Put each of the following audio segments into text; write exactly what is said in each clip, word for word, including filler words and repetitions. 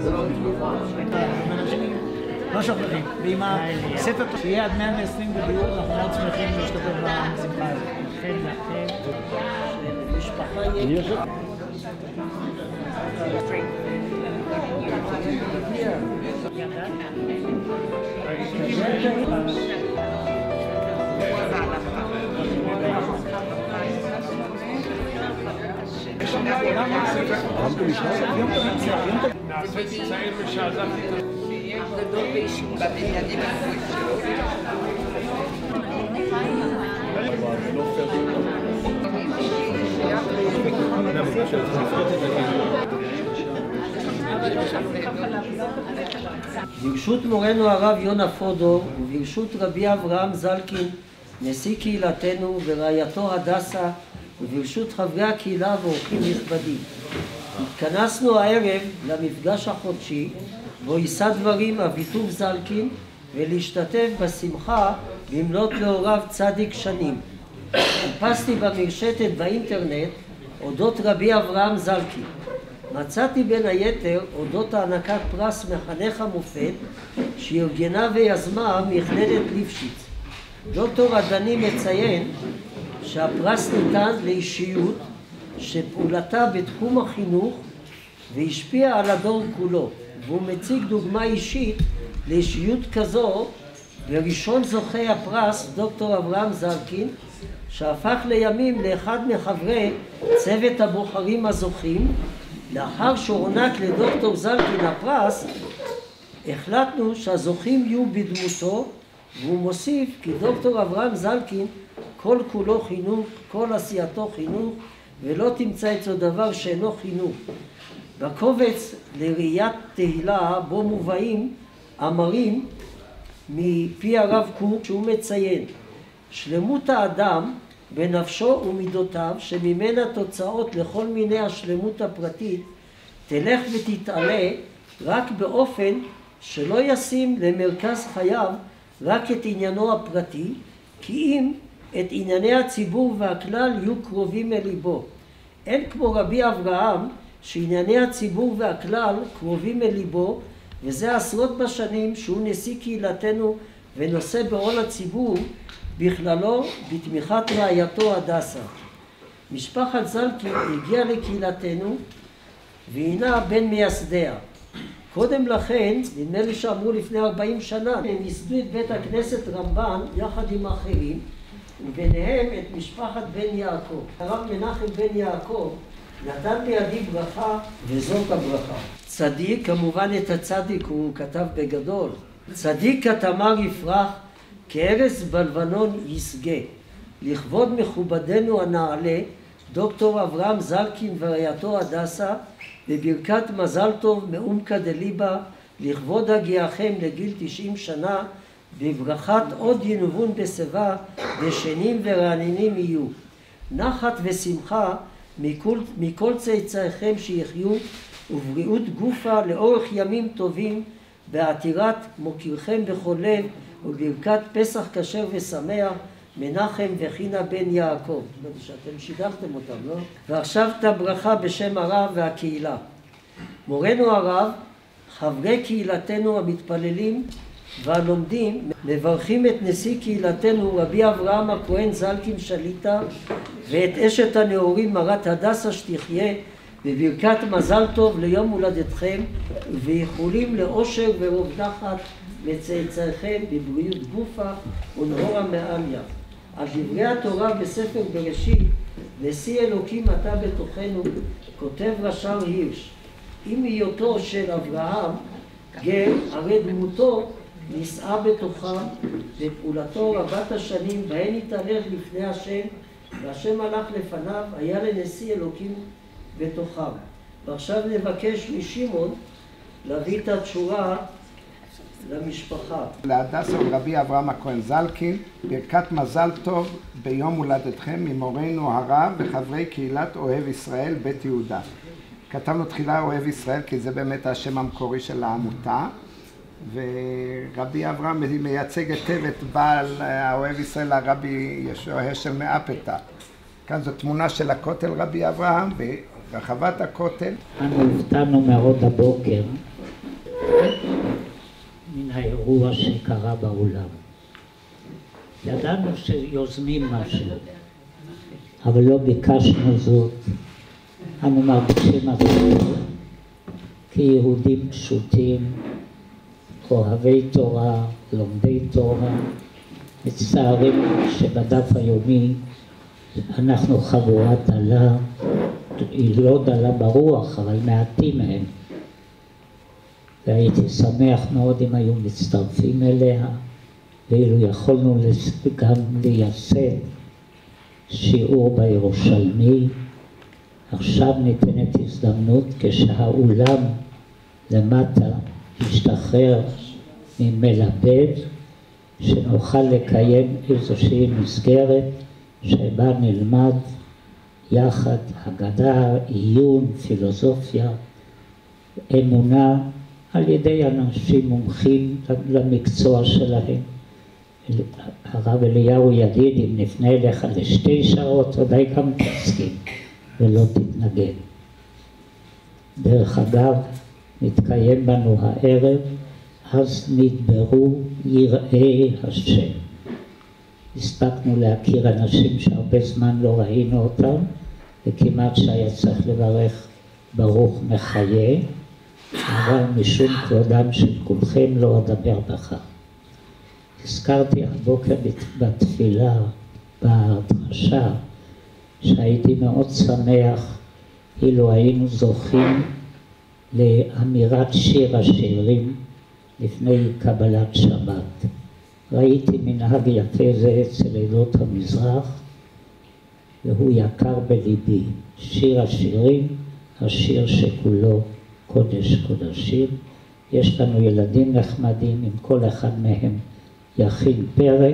לא שוכחים, ועם הספר שיהיה עד מאה ועשרים בדיוק, אנחנו מאוד שמחים להשתתף בשמחה הזאת. לכן, לכן, משפחה יקרה. נעשיתי צעיר ושעזבתי את גדול בישיבה בניינים הגבוהים שלו. ברשות מורנו הרב יונה פודור וברשות רבי אברהם זלקין נשיא קהילתנו ורעייתו הדסה וברשות חברי הקהילה ואורחים נכבדים, התכנסנו הערב למפגש החודשי בו יישא דברים אביטוב זלקין ולהשתתף בשמחה במלאת להוריו צדיק שנים. חיפשתי במרשתת באינטרנט אודות רבי אברהם זלקין. מצאתי בין היתר אודות הענקת פרס מחנך המופת שארגנה ויזמה מכללת ליפשיץ. דוקטור עדני מציין שהפרס ניתן לאישיות שפעולתה בתחום החינוך והשפיעה על הדור כולו, והוא מציג דוגמה אישית לאישיות כזו וראשון זוכי הפרס דוקטור אברהם זלקין, שהפך לימים לאחד מחברי צוות הבוחרים הזוכים. לאחר שהוענק לדוקטור זלקין הפרס, החלטנו שהזוכים יהיו בדמותו, והוא מוסיף כי דוקטור אברהם זלקין כל כולו חינוך, כל עשייתו חינוך, ולא תמצא אצלו דבר שאינו חינוך. בקובץ לראיית תהילה בו מובאים אמרים מפי הרב קוק שהוא מציין שלמות האדם בנפשו ומידותיו, שממנה תוצאות לכל מיני השלמות הפרטית, תלך ותתעלה רק באופן שלא ישים למרכז חייו רק את עניינו הפרטי, כי אם את ענייני הציבור והכלל יהיו קרובים אל ליבו. אין כמו רבי אברהם שענייני הציבור והכלל קרובים אל ליבו, וזה עשרות בשנים שהוא נשיא קהילתנו ונושא בעול הציבור, בכללו בתמיכת רעייתו הדסה. משפחת זלקין הגיעה לקהילתנו והינה בין מייסדיה. קודם לכן, נדמה לי שאמרו לפני ארבעים שנה, הם ייסדו את בית הכנסת רמב"ן יחד עם אחרים, וביניהם את משפחת בן יעקב. הרב מנחם בן יעקב נתן בידי ברכה, וזאת הברכה. צדיק, כמובן את הצדיק הוא כתב בגדול. צדיק כתמר יפרח, כארז בלבנון יסגה. לכבוד מכובדנו הנעלה, דוקטור אברהם זלקין ורעייתו הדסה, בברכת מזל טוב מעומקא דליבא, לכבוד הגיעכם לגיל תשעים שנה, בברכת עוד ינובון בשיבה, ושנים ורעננים יהיו. נחת ושמחה מכל, מכל צאצאיכם שיחיו, ובריאות גופה לאורך ימים טובים, בעתירת מוקירכם בכל לב, וברכת פסח כשר ושמח, מנחם וחינה בן יעקב. שאתם שידכתם אותם, לא? ועכשיו את הברכה בשם הרב והקהילה. מורנו הרב, חברי קהילתנו המתפללים והלומדים, מברכים את נשיא קהילתנו רבי אברהם הכהן זלקין שליטה, ואת אשת הנאורים מרת הדסה שתחיה, בברכת מזל טוב ליום הולדתכם, ואיחולים לאושר ורוב נחת לצאצאיכם בבריאות גופה ונהורה מעליה. על דברי התורה בספר בראשית, נשיא אלוקים אתה בתוכנו, כותב רש"ר הירש, עם היותו של אברהם גר, הרי דמותו נישאה בתוכם, בפעולתו רבת השנים בהן התהלך לפני השם, והשם הלך לפניו, היה לנשיא אלוקים בתוכם. ועכשיו נבקש משמעון להביא את התשורה למשפחה. להדסה ורבי אברהם הכהן זלקין, ברכת מזל טוב ביום הולדתכם ממורנו הרב וחברי קהילת אוהב ישראל בית יהודה. כתבנו תחילה אוהב ישראל כי זה באמת השם המקורי של העמותה, ורבי אברהם מייצג היטב את בעל האוהב ישראל הרבי ישוע השל מאפתה. כאן זו תמונה של הכותל רבי אברהם ברחבת הכותל. אנו הופתענו מאוד הבוקר אירוע שקרה בעולם. ידענו שיוזמים משהו, אבל לא ביקשנו זאת. אנו מרגישים עצמנו כיהודים פשוטים, אוהבי תורה, לומדי תורה, מצטערים שבדף היומי אנחנו חבורה דלה, היא לא דלה ברוח, אבל מעטים מהם. והייתי שמח מאוד אם היו מצטרפים אליה, ואילו יכולנו גם לייסד שיעור בירושלמי. עכשיו ניתנת הזדמנות כשהאולם למטה ישתחרר ממלבד, שנוכל לקיים איזושהי מסגרת שבה נלמד יחד הגדה, עיון, פילוסופיה, אמונה, על ידי אנשים מומחים למקצוע שלהם. הרב אליהו יגיד, אם נפנה אליך לשתי שעות, אולי גם תסכים ולא תתנגד. דרך אגב, נתקיים בנו הערב, אז נדברו יראי השם. הספקנו להכיר אנשים שהרבה זמן לא ראינו אותם, וכמעט שהיה צריך לברך ברוך מחיה, אבל משום כבודם של כולכם לא אדבר בכך. הזכרתי הבוקר בתפילה, בהדרשה, שהייתי מאוד שמח אילו היינו זוכים לאמירת שיר השירים לפני קבלת שבת. ראיתי מנהג יפה זה אצל עדות המזרח, והוא יקר בליבי. שיר השירים, השיר שכולו קודש קודשים. יש לנו ילדים נחמדים, עם כל אחד מהם יכין פרק,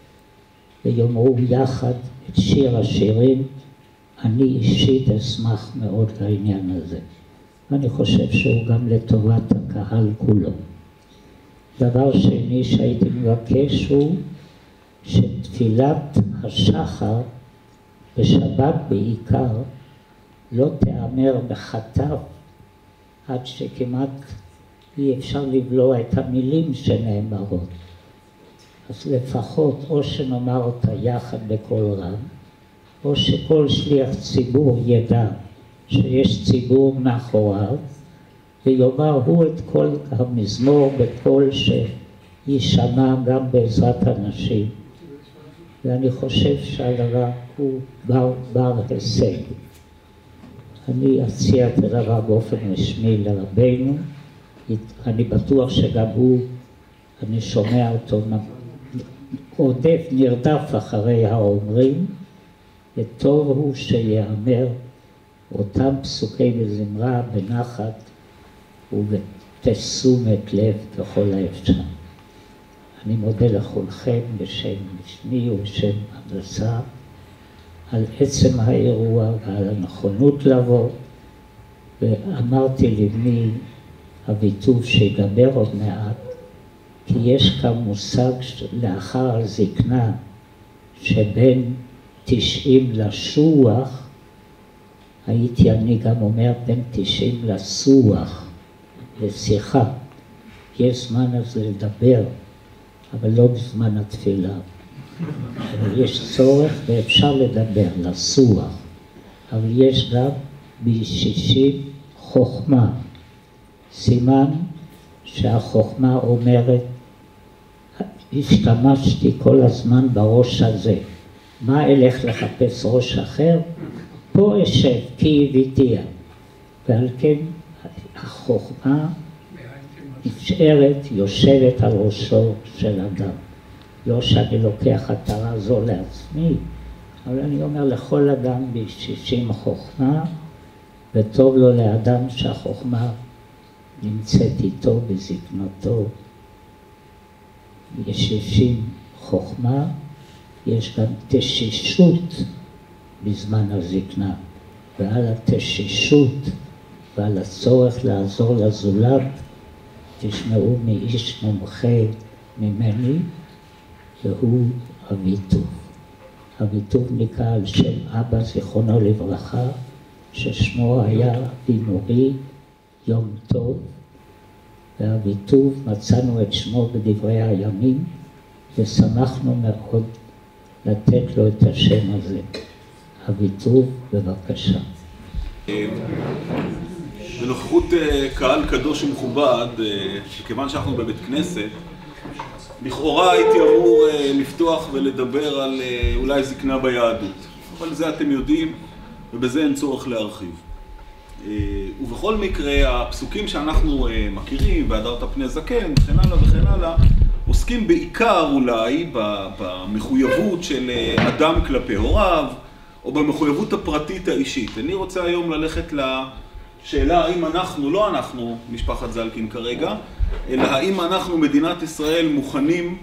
ויאמרו יחד את שיר השירים. אני אישית אשמח מאוד לעניין הזה, ואני חושב שהוא גם לטובת הקהל כולו. דבר שני שהייתי מבקש הוא שתפילת השחר בשבת בעיקר לא תאמר בחטף עד שכמעט אי אפשר לבלוע את המילים שנאמרות. אז לפחות או שנאמר אותה יחד בקול רם, או שכל שליח ציבור ידע שיש ציבור מאחוריו, ויאמר הוא את כל המזמור בקול שישמע גם בעזרת אנשים. ואני חושב שהדבר הוא בר, בר הישג. אני אציע את הדבר באופן רשמי לרבנו, אני בטוח שגם הוא, אני שומע אותו עודף, נרדף אחרי האומרים, וטוב הוא שיאמר אותם פסוקי בזמרה בנחת ובתשומת לב ככל האפשר. אני מודה לכולכם בשם בשמי ובשם הדסה על עצם האירוע ועל הנכונות לבוא, ואמרתי לבני אביטוב שידבר עוד מעט, כי יש כאן מושג לאחר הזקנה שבין תשעים לשוח, הייתי אני גם אומר בין תשעים לסוח, לשיחה. יש זמן אז לדבר, אבל לא בזמן התפילה. אבל יש צורך ואפשר לדבר, לסוח. אבל יש גם בשישים חוכמה. סימן שהחוכמה אומרת, השתמשתי כל הזמן בראש הזה. מה אלך לחפש ראש אחר? פה אשב, כי הביתיה. ועל כן החוכמה נשארת, יושבת על ראשו של אדם. לא שאני לוקח התרה זו לעצמי, אבל אני אומר לכל אדם בשישים חוכמה, וטוב לו לאדם שהחוכמה נמצאת איתו בזקנתו. בשישים חוכמה, יש גם תשישות בזמן הזקנה, ועל התשישות ועל הצורך לעזור לזולת, תשמעו מאיש מומחה ממני, והוא אביטוב. אביטוב נקרא על שם אבא זיכרונו לברכה, ששמו היה אבינורי יום טוב, והביטוב מצאנו את שמו בדברי הימים, ושמחנו מאוד לתת לו את השם הזה. הביטוב, בבקשה. בנוכחות קהל קדוש ומכובד, שכיוון שאנחנו בבית כנסת, לכאורה הייתי אמור לפתוח ולדבר על אולי זקנה ביהדות. אבל זה אתם יודעים, ובזה אין צורך להרחיב. ובכל מקרה, הפסוקים שאנחנו מכירים, והדרת פני זקן, וכן הלאה וכן הלאה, עוסקים בעיקר אולי במחויבות של אדם כלפי הוריו, או במחויבות הפרטית האישית. אני רוצה היום ללכת לשאלה האם אנחנו, לא אנחנו, משפחת זלקין כרגע, אלא האם אנחנו, מדינת ישראל, מוכנים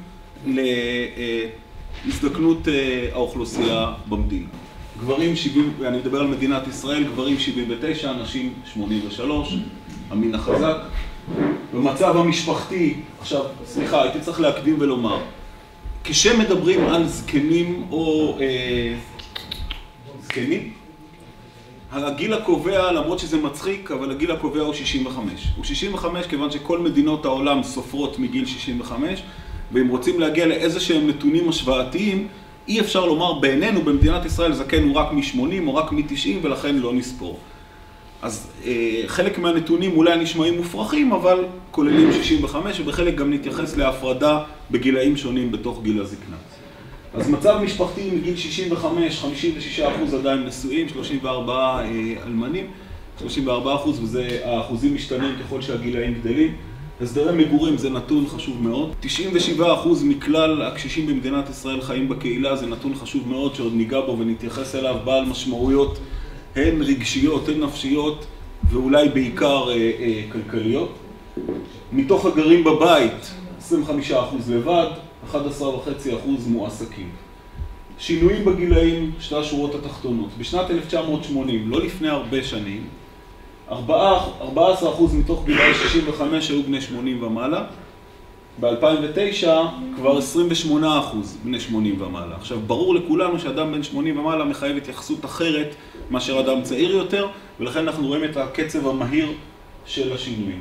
להזדקנות האוכלוסייה במדינה. גברים שבעים, ואני מדבר על מדינת ישראל, גברים שבעים ותשע, נשים שמונים ושלוש, המין החזק. במצב המשפחתי, עכשיו, סליחה, הייתי צריך להקדים ולומר, כשמדברים על זקנים או אה, זקנים, הגיל הקובע, למרות שזה מצחיק, אבל הגיל הקובע הוא שישים וחמש. הוא שישים וחמש כיוון שכל מדינות העולם סופרות מגיל שישים וחמש, ואם רוצים להגיע לאיזה שהם נתונים השוואתיים, אי אפשר לומר בעינינו במדינת ישראל זקן הוא רק מ-שמונים או רק מ-תשעים ולכן לא נספור. אז אה, חלק מהנתונים אולי נשמעים מופרכים, אבל כוללים שישים וחמש, ובחלק גם נתייחס להפרדה בגילאים שונים בתוך גיל הזקנה. אז מצב משפחתי מגיל שישים וחמש, חמישים ושישה אחוז עדיין נשואים, שלושים וארבעה אה, אלמנים, שלושים וארבעה אחוז, וזה האחוזים משתנים ככל שהגילאים גדלים. הסדרי מגורים זה נתון חשוב מאוד. תשעים ושבעה אחוז מכלל הקשישים במדינת ישראל חיים בקהילה, זה נתון חשוב מאוד שעוד ניגע בו ונתייחס אליו, בעל משמעויות הן רגשיות, הן נפשיות, ואולי בעיקר אה, אה, כלכליות. מתוך הגרים בבית, עשרים וחמישה אחוז לבד, אחד עשר נקודה חמש אחוז מועסקים. שינויים בגילאים, שתי השורות התחתונות. בשנת אלף תשע מאות שמונים, לא לפני הרבה שנים, ארבעה עשר אחוז מתוך גילאי שישים וחמש היו בני שמונים ומעלה. ב-אלפיים ותשע כבר עשרים ושמונה אחוז בני שמונים ומעלה. עכשיו, ברור לכולנו שאדם בן שמונים ומעלה מחייב התייחסות אחרת מאשר אדם צעיר יותר, ולכן אנחנו רואים את הקצב המהיר של השינויים.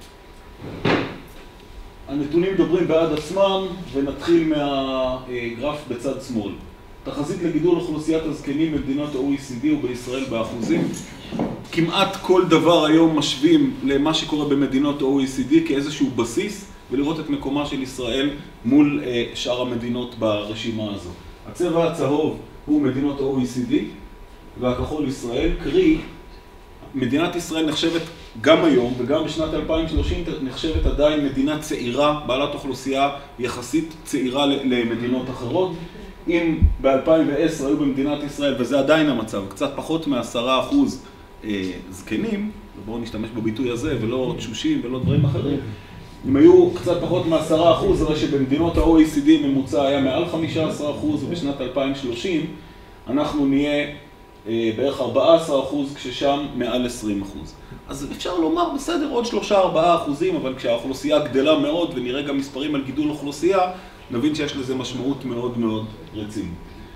הנתונים מדברים בעד עצמם, ונתחיל מהגרף בצד שמאל. תחזית לגידול אוכלוסיית הזקנים במדינות ה-או אי סי די ובישראל באחוזים. כמעט כל דבר היום משווים למה שקורה במדינות ה-או אי סי די כאיזשהו בסיס, ולראות את מקומה של ישראל מול אה, שאר המדינות ברשימה הזו. הצבע הצהוב הוא מדינות ה-או אי סי די, והכחול ישראל, קרי, מדינת ישראל נחשבת גם היום וגם בשנת אלפיים ושלושים נחשבת עדיין מדינה צעירה, בעלת אוכלוסייה יחסית צעירה למדינות אחרות. אם ב-אלפיים ועשר היו במדינת ישראל, וזה עדיין המצב, קצת פחות מ-עשרה אחוז אה, זקנים, ובואו נשתמש בביטוי הזה, ולא תשושים ולא דברים אחרים, אם היו קצת פחות מ-עשרה אחוז, הרי שבמדינות ה-או אי סי די ממוצע היה מעל חמישה עשר אחוז, ובשנת אלפיים ושלושים אנחנו נהיה אה, בערך ארבעה עשר אחוז, כששם מעל עשרים אחוז. אז אפשר לומר, בסדר, עוד שלושה ארבעה אחוזים, אבל כשהאוכלוסייה גדלה מאוד, ונראה גם מספרים על גידול אוכלוסייה, נבין שיש לזה משמעות מאוד מאוד רצינית.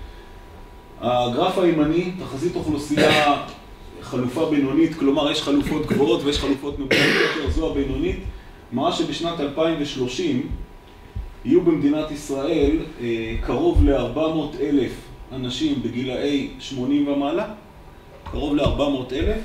הגרף הימני, תחזית אוכלוסייה חלופה בינונית, כלומר יש חלופות גבוהות ויש חלופות נמוכות יותר, זו הבינונית, מראה שבשנת אלפיים ושלושים יהיו במדינת ישראל אה, קרוב ל-ארבע מאות אלף אנשים בגילאי שמונים ומעלה, קרוב ל-ארבע מאות אלף,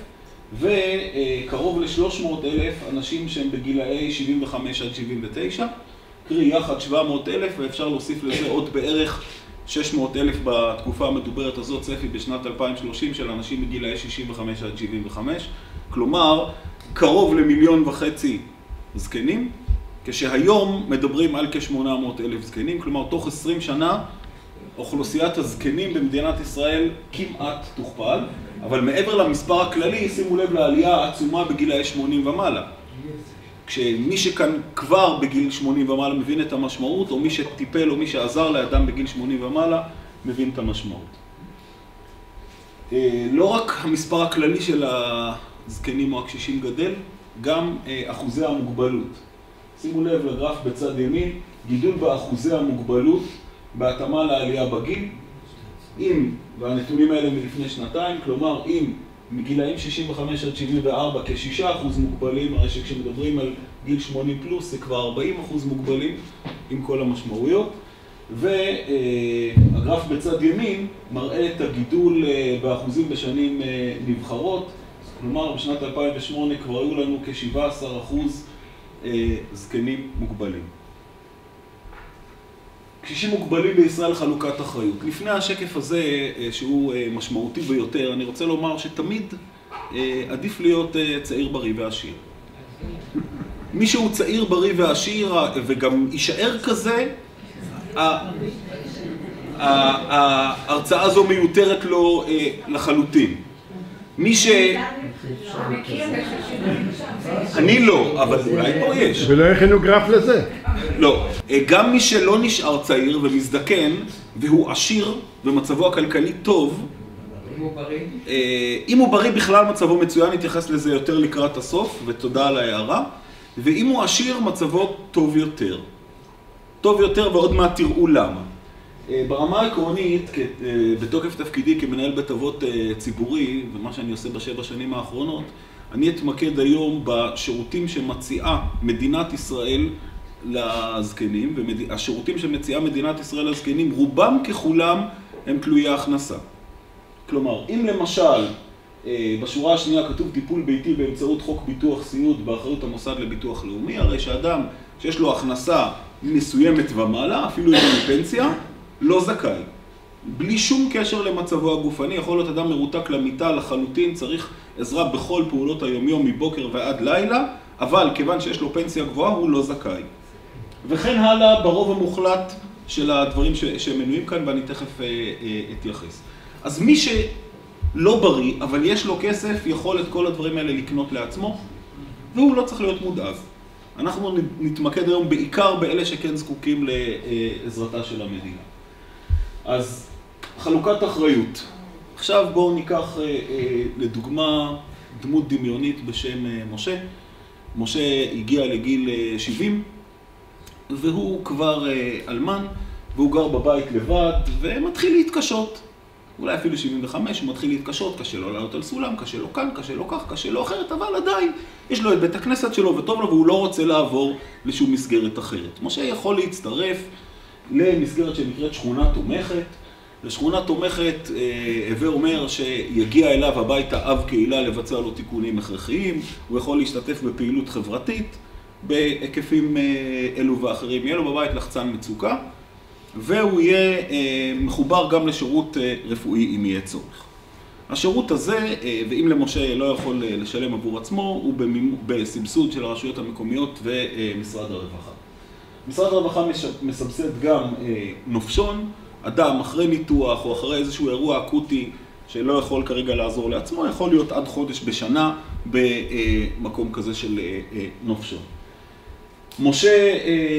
וקרוב ל-שלוש מאות אלף אנשים שהם בגילאי שבעים וחמש עד שבעים ותשע, קרי יחד שבע מאות אלף, ואפשר להוסיף לזה עוד בערך שש מאות אלף בתקופה המדוברת הזאת, צפי בשנת אלפיים ושלושים של אנשים בגילאי שישים וחמש עד שבעים וחמש, כלומר קרוב למיליון וחצי זקנים, כשהיום מדברים על כ-שמונה מאות אלף זקנים, כלומר תוך עשרים שנה אוכלוסיית הזקנים במדינת ישראל כמעט תוכפל, אבל מעבר למספר הכללי, שימו לב לעלייה העצומה בגילאי שמונים ומעלה. כשמי שכאן כבר בגיל שמונים ומעלה מבין את המשמעות, או מי שטיפל או מי שעזר לאדם בגיל שמונים ומעלה, מבין את המשמעות. לא רק המספר הכללי של הזקנים או הקשישים גדל, גם אחוזי המוגבלות. שימו לב לגרף בצד ימין, גידול באחוזי המוגבלות בהתאמה לעלייה בגיל. אם, והנתונים האלה מלפני שנתיים, כלומר אם מגילאים שישים וחמש עד שבעים וארבע כשישה אחוז מוגבלים, הרי שכשמדברים על גיל שמונים פלוס זה כבר ארבעים אחוז מוגבלים עם כל המשמעויות. והגרף בצד ימין מראה את הגידול באחוזים בשנים נבחרות, כלומר בשנת אלפיים ושמונה כבר היו לנו כ-שבעה עשר אחוז זקנים מוגבלים. קשישים מוגבלים בישראל חלוקת אחריות. לפני השקף הזה, שהוא משמעותי ביותר, אני רוצה לומר שתמיד עדיף להיות צעיר בריא ועשיר. מי שהוא צעיר בריא ועשיר וגם יישאר כזה, ההרצאה הזו מיותרת לו לחלוטין. מי ש... אני לא, אבל אולי פה יש. ולא הכינו גרף לזה. לא. גם מי שלא נשאר צעיר ומזדקן, והוא עשיר ומצבו הכלכלי טוב, אם הוא בריא? אם הוא בריא בכלל מצבו מצוין, נתייחס לזה יותר לקראת הסוף, ותודה על ההערה. ואם הוא עשיר, מצבו טוב יותר. טוב יותר, ועוד מעט תראו למה. ברמה העקרונית, בתוקף תפקידי כמנהל בית אבות ציבורי, ומה שאני עושה בשבע שנים האחרונות, אני אתמקד היום בשירותים שמציעה מדינת ישראל לזקנים, והשירותים שמציעה מדינת ישראל לזקנים, רובם ככולם הם תלויי הכנסה. כלומר, אם למשל, בשורה השנייה כתוב טיפול ביתי באמצעות חוק ביטוח סיעוד באחריות המוסד לביטוח לאומי, הרי שאדם שיש לו הכנסה מסוימת ומעלה, אפילו אם הוא פנסיה, לא זכאי. בלי שום קשר למצבו הגופני, יכול להיות אדם מרותק למיטה לחלוטין, צריך עזרה בכל פעולות היומיום מבוקר ועד לילה, אבל כיוון שיש לו פנסיה גבוהה הוא לא זכאי. וכן הלאה ברוב המוחלט של הדברים שמנויים כאן, ואני תכף אתייחס. אז מי שלא בריא, אבל יש לו כסף, יכול את כל הדברים האלה לקנות לעצמו, והוא לא צריך להיות מודאג. אנחנו נתמקד היום בעיקר באלה שכן זקוקים לעזרתה של המדינה. אז חלוקת אחריות. עכשיו בואו ניקח לדוגמה דמות דמיונית בשם משה. משה הגיע לגיל שבעים, והוא כבר אלמן, והוא גר בבית לבד, ומתחיל להתקשות. אולי אפילו שבעים וחמש, הוא מתחיל להתקשות, קשה לו לעלות על סולם, קשה לו כאן, קשה לו כך, קשה לו אחרת, אבל עדיין יש לו את בית הכנסת שלו וטוב לו, והוא לא רוצה לעבור לשום מסגרת אחרת. משה יכול להצטרף למסגרת שנקראת שכונה תומכת. לשכונה תומכת, הווה אומר שיגיע אליו הביתה אב קהילה לבצע לו תיקונים הכרחיים, הוא יכול להשתתף בפעילות חברתית בהיקפים אלו ואחרים, יהיה לו בבית לחצן מצוקה, והוא יהיה מחובר גם לשירות רפואי אם יהיה צורך. השירות הזה, ואם למשה לא יכול לשלם עבור עצמו, הוא בסבסוד של הרשויות המקומיות ומשרד הרווחה. משרד הרווחה מסבסד גם נופשון, אדם אחרי ניתוח או אחרי איזשהו אירוע אקוטי שלא יכול כרגע לעזור לעצמו, יכול להיות עד חודש בשנה במקום כזה של נופשון. משה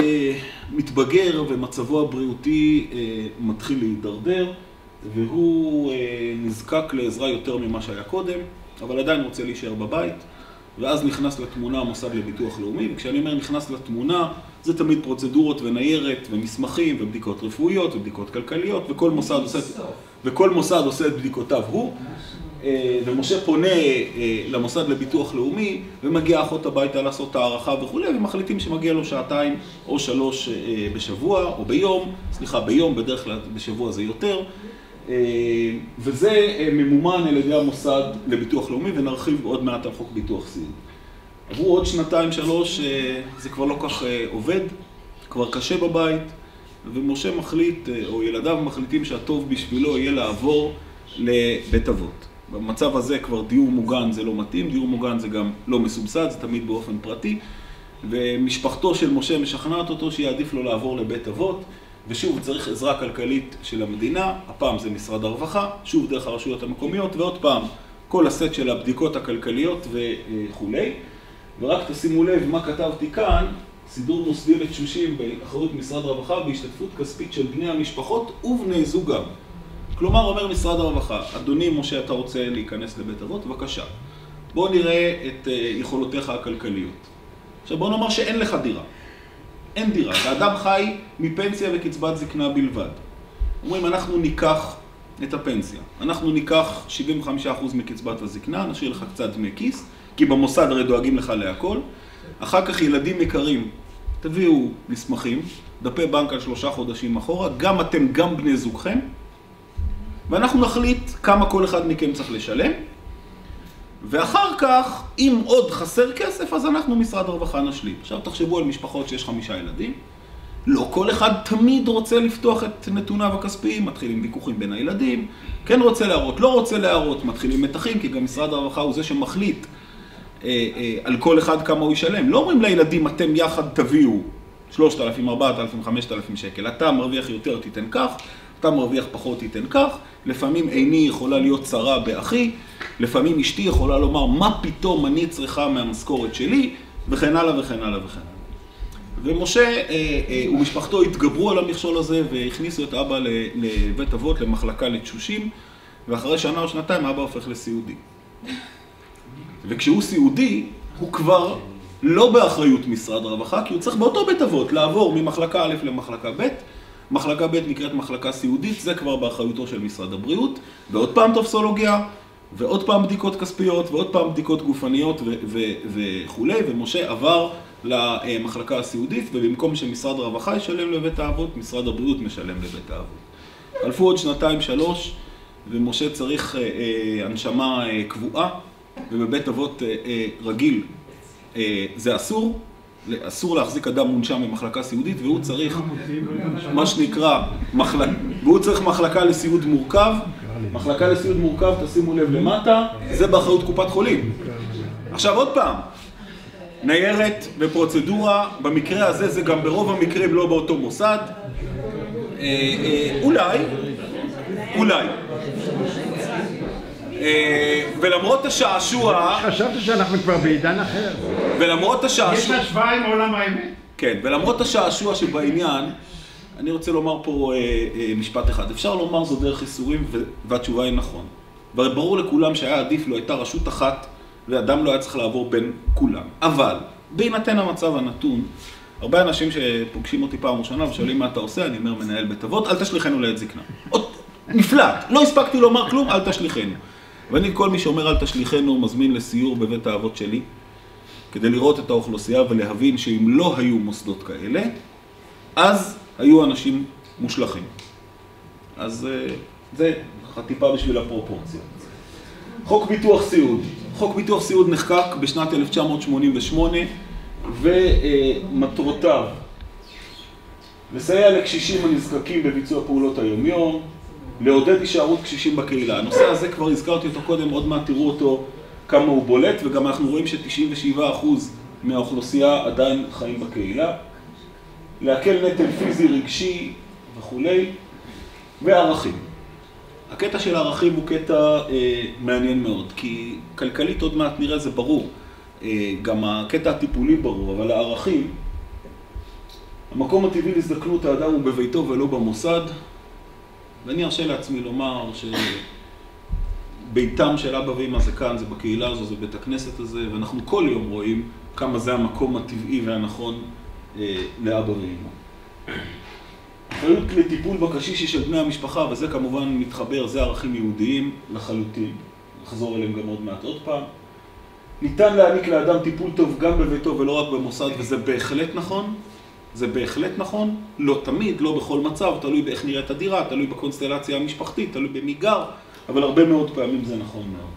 מתבגר ומצבו הבריאותי מתחיל להידרדר, והוא נזקק לעזרה יותר ממה שהיה קודם, אבל עדיין רוצה להישאר בבית, ואז נכנס לתמונה המוסד לביטוח לאומי, וכשאני אומר נכנס לתמונה, זה תמיד פרוצדורות וניירת ומסמכים ובדיקות רפואיות ובדיקות כלכליות, וכל מוסד עושה, וכל מוסד עושה את בדיקותיו הוא, ומשה פונה למוסד לביטוח לאומי, ומגיע אחות הביתה לעשות הערכה וכו', ומחליטים שמגיע לו שעתיים או שלוש בשבוע, או ביום, סליחה, ביום, בדרך כלל בשבוע זה יותר, וזה ממומן על ידי המוסד לביטוח לאומי, ונרחיב עוד מעט על חוק ביטוח סיעוד. עברו עוד שנתיים, שלוש, זה כבר לא כך עובד, כבר קשה בבית, ומשה מחליט, או ילדיו מחליטים שהטוב בשבילו יהיה לעבור לבית אבות. במצב הזה כבר דיור מוגן זה לא מתאים, דיור מוגן זה גם לא מסובסד, זה תמיד באופן פרטי, ומשפחתו של משה משכנעת אותו שיעדיף לו לעבור לבית אבות, ושוב צריך עזרה כלכלית של המדינה, הפעם זה משרד הרווחה, שוב דרך הרשויות המקומיות, ועוד פעם כל הסט של הבדיקות הכלכליות וכו'. ורק תשימו לב מה כתבתי כאן, סידור מוסדי לתשושים באחריות משרד הרווחה בהשתתפות כספית של בני המשפחות ובני זוגם. כלומר, אומר משרד הרווחה, אדוני משה, אתה רוצה להיכנס לבית אבות? בבקשה. בוא נראה את יכולותיך הכלכליות. עכשיו בוא נאמר שאין לך דירה. אין דירה. האדם חי מפנסיה וקצבת זקנה בלבד. אומרים, אנחנו ניקח את הפנסיה. אנחנו ניקח שבעים וחמישה אחוז מקצבת הזקנה, נשאיר לך קצת דמי כיס, כי במוסד הרי דואגים לך להכל. אחר כך ילדים יקרים, תביאו מסמכים, דפי בנק על שלושה חודשים אחורה, גם אתם, גם בני זוגכם, ואנחנו נחליט כמה כל אחד מכם צריך לשלם, ואחר כך, אם עוד חסר כסף, אז אנחנו משרד הרווחה נשלים. עכשיו תחשבו על משפחות שיש חמישה ילדים, לא כל אחד תמיד רוצה לפתוח את נתוניו הכספיים, מתחילים ויכוחים בין הילדים, כן רוצה להראות, לא רוצה להראות, מתחילים מתחים, כי גם משרד הרווחה הוא זה שמחליט אה, אה, על כל אחד כמה הוא ישלם. לא אומרים לילדים, אתם יחד תביאו שלושת אלפים, ארבעת אלפים, חמשת אלפים שקל, אתה מרוויח יותר תיתן כך, אתה מרוויח פחות תיתן כך, לפעמים עיני יכולה להיות צרה באחי, לפעמים אשתי יכולה לומר מה פתאום אני צריכה מהמשכורת שלי, וכן הלאה וכן הלאה וכן הלאה. ומשה אה, אה, ומשפחתו התגברו על המכשול הזה והכניסו את אבא לבית אבות, למחלקה לתשושים, ואחרי שנה או שנתיים אבא הופך לסיעודי. וכשהוא סיעודי, הוא כבר לא באחריות משרד הרווחה, כי הוא צריך באותו בית אבות לעבור ממחלקה א' למחלקה ב', מחלקה ב' נקראת מחלקה סיעודית, זה כבר באחריותו של משרד הבריאות, ועוד פעם טופסולוגיה, ועוד פעם בדיקות כספיות, ועוד פעם בדיקות גופניות וכו'. ומשה עבר למחלקה הסיעודית, ובמקום שמשרד הרווחה ישלם לבית האבות, משרד הבריאות משלם לבית האבות. חלפו עוד שנתיים, שלוש, ומשה צריך אה, אה, הנשמה אה, קבועה, ובבית אבות אה, אה, רגיל אה, זה אסור, אסור להחזיק אדם מונשם במחלקה סיעודית, והוא צריך מה שנקרא, מחלק... והוא צריך מחלקה לסיעוד מורכב. מחלקה לסיעוד מורכב, תשימו לב למטה, זה באחריות קופת חולים. עכשיו עוד פעם, ניירת ופרוצדורה, במקרה הזה זה גם ברוב המקרים לא באותו מוסד. אה, אה, אולי, אולי. ולמרות השעשוע... חשבתי שאנחנו כבר בעידן אחר. ולמרות השעשוע... יש השוואה עם עולם האמת? כן, ולמרות השעשוע שבעניין, אני רוצה לומר פה אה, אה, משפט אחד. אפשר לומר זו דרך ייסורים, והתשובה היא נכון. וברור לכולם שהיה עדיף לו הייתה רשות אחת, ואדם לא היה צריך לעבור בין כולם. אבל, בהינתן המצב הנתון, הרבה אנשים שפוגשים אותי פעם ראשונה ושואלים מה אתה עושה, אני אומר מנהל בית אבות, אל תשליחנו לעת זקנה. עוד נפלט, לא הספקתי לומר כלום, אל תשליחנו. ואני כל מי שאומר אל תשליחנו מזמין לסיור בבית האבות שלי, כדי לראות את האוכלוסייה ולהבין שאם לא היו מוסדות כאלה, אז היו אנשים מושלחים. אז זה טיפה בשביל הפרופורציה. חוק ביטוח סיעוד. חוק ביטוח סיעוד נחקק בשנת אלף תשע מאות שמונים ושמונה, ומטרותיו לסייע לקשישים הנזקקים בביצוע פעולות היומיום, לעודד הישארות קשישים בקהילה. הנושא הזה כבר הזכרתי אותו קודם, עוד מעט תראו אותו כמה הוא בולט, וגם אנחנו רואים ש-תשעים ושבעה אחוז מהאוכלוסייה עדיין חיים בקהילה. להקל נטל פיזי, רגשי וכו'. וערכים. הקטע של הערכים הוא קטע אה, מעניין מאוד, כי כלכלית עוד מעט נראה זה ברור. אה, גם הקטע הטיפולי ברור, אבל הערכים, המקום הטבעי להזדקנות האדם הוא בביתו ולא במוסד, ואני ארשה לעצמי לומר שביתם של אבא ואמא זה כאן, זה בקהילה הזו, זה בית הכנסת הזה, ואנחנו כל יום רואים כמה זה המקום הטבעי והנכון אה, לאבא ואמא. אחריות לטיפול בקשיש של בני המשפחה, וזה כמובן מתחבר, זה ערכים יהודיים לחלוטין. נחזור אליהם גם עוד מעט עוד פעם. ניתן להעניק לאדם טיפול טוב גם בביתו ולא רק במוסד, וזה בהחלט נכון. זה בהחלט נכון, לא תמיד, לא בכל מצב, תלוי באיך נראית הדירה, תלוי בקונסטלציה המשפחתית, תלוי במי גר, אבל הרבה מאוד פעמים זה נכון מאוד.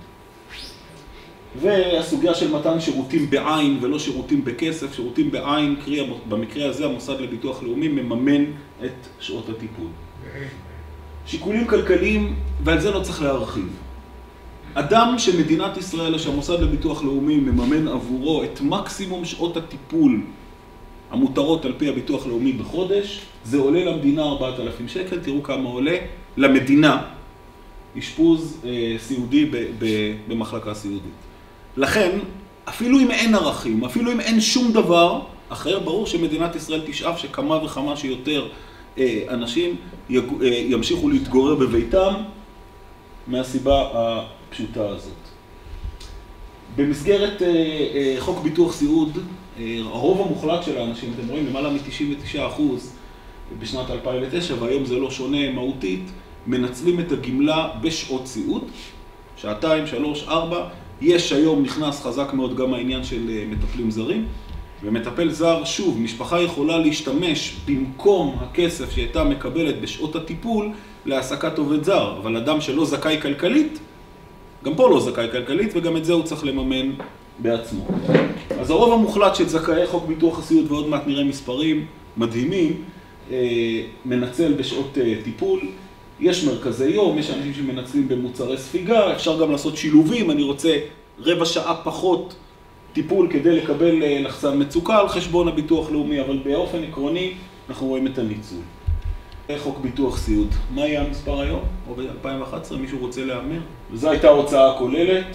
והסוגיה של מתן שירותים בעין ולא שירותים בכסף, שירותים בעין, קרי, במקרה הזה המוסד לביטוח לאומי מממן את שעות הטיפול. שיקולים כלכליים, ועל זה לא צריך להרחיב. אדם שמדינת ישראל, שהמוסד לביטוח לאומי מממן עבורו את מקסימום שעות הטיפול המותרות על פי הביטוח לאומי בחודש, זה עולה למדינה ארבעת אלפים שקל, תראו כמה עולה למדינה, אשפוז אה, סיעודי ב, ב, במחלקה סיעודית. לכן, אפילו אם אין ערכים, אפילו אם אין שום דבר אחר, ברור שמדינת ישראל תשאף שכמה וכמה שיותר אה, אנשים יג, אה, ימשיכו להתגורר בביתם, מהסיבה הפשוטה הזאת. במסגרת אה, אה, חוק ביטוח סיעוד, הרוב המוחלט של האנשים, אתם רואים, למעלה מ-תשעים ותשעה אחוז בשנת אלפיים ותשע, והיום זה לא שונה מהותית, מנצלים את הגמלה בשעות סיעוד, שעתיים, שלוש, ארבע. יש היום, נכנס חזק מאוד גם העניין של מטפלים זרים, ומטפל זר, שוב, משפחה יכולה להשתמש במקום הכסף שהייתה מקבלת בשעות הטיפול להעסקת עובד זר, אבל אדם שלא זכאי כלכלית, גם פה לא זכאי כלכלית, וגם את זה הוא צריך לממן בעצמו. אז הרוב המוחלט של זכאי חוק ביטוח הסיעוד, ועוד מעט נראה מספרים מדהימים, מנצל בשעות טיפול. יש מרכזי יום, יש אנשים שמנצלים במוצרי ספיגה, אפשר גם לעשות שילובים, אני רוצה רבע שעה פחות טיפול כדי לקבל לחצן מצוקה על חשבון הביטוח לאומי, אבל באופן עקרוני אנחנו רואים את הניצול. חוק ביטוח סיעוד, מה יהיה המספר היום? או ב-אלפיים ואחת עשרה, מישהו רוצה להאמר? וזו הייתה ההוצאה הכוללת.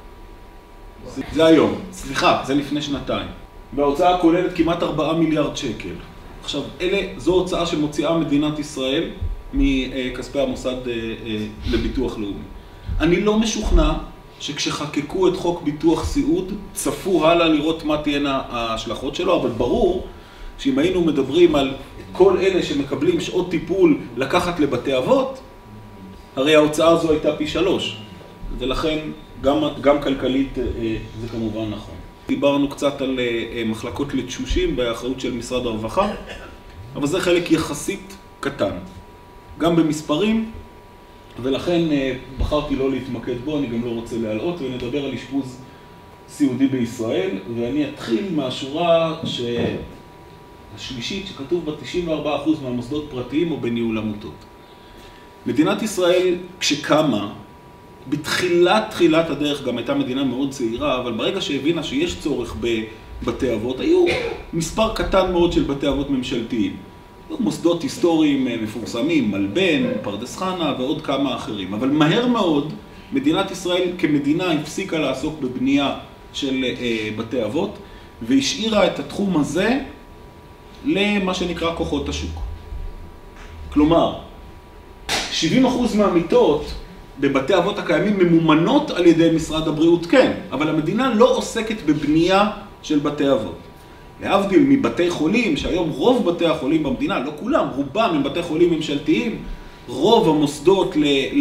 זה היום, סליחה, זה לפני שנתיים. וההוצאה הכוללת כמעט ארבעה מיליארד שקל. עכשיו, אלה, זו הוצאה שמוציאה מדינת ישראל מכספי המוסד לביטוח לאומי. אני לא משוכנע שכשחקקו את חוק ביטוח סיעוד, צפו הלאה לראות מה תהיינה ההשלכות שלו, אבל ברור שאם היינו מדברים על כל אלה שמקבלים שעות טיפול לקחת לבתי אבות, הרי ההוצאה הזו הייתה פי שלוש, ולכן גם, גם כלכלית זה כמובן נכון. דיברנו קצת על מחלקות לתשושים באחריות של משרד הרווחה, אבל זה חלק יחסית קטן, גם במספרים, ולכן בחרתי לא להתמקד בו, אני גם לא רוצה להלאות, ונדבר על אשפוז סיעודי בישראל, ואני אתחיל מהשורה ש... השלישית שכתוב בה תשעים וארבעה אחוז מהמוסדות פרטיים או בניהול עמותות. מדינת ישראל כשקמה, בתחילת תחילת הדרך גם הייתה מדינה מאוד צעירה, אבל ברגע שהבינה שיש צורך בבתי אבות, היו מספר קטן מאוד של בתי אבות ממשלתיים. מוסדות היסטוריים מפורסמים, מלבן, פרדס חנה ועוד כמה אחרים. אבל מהר מאוד מדינת ישראל כמדינה הפסיקה לעסוק בבנייה של בתי אבות, והשאירה את התחום הזה למה שנקרא כוחות השוק. כלומר, שבעים אחוז מהמיטות בבתי אבות הקיימים ממומנות על ידי משרד הבריאות, כן, אבל המדינה לא עוסקת בבנייה של בתי אבות. להבדיל מבתי חולים, שהיום רוב בתי החולים במדינה, לא כולם, רובם הם בתי חולים ממשלתיים, רוב המוסדות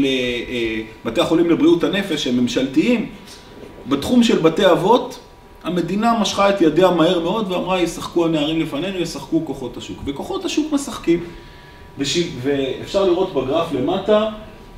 לבתי החולים לבריאות הנפש הם ממשלתיים. בתחום של בתי אבות, המדינה משכה את ידיה מהר מאוד ואמרה, ישחקו הנערים לפנינו, ישחקו כוחות השוק. וכוחות השוק משחקים. וש... ואפשר לראות בגרף למטה,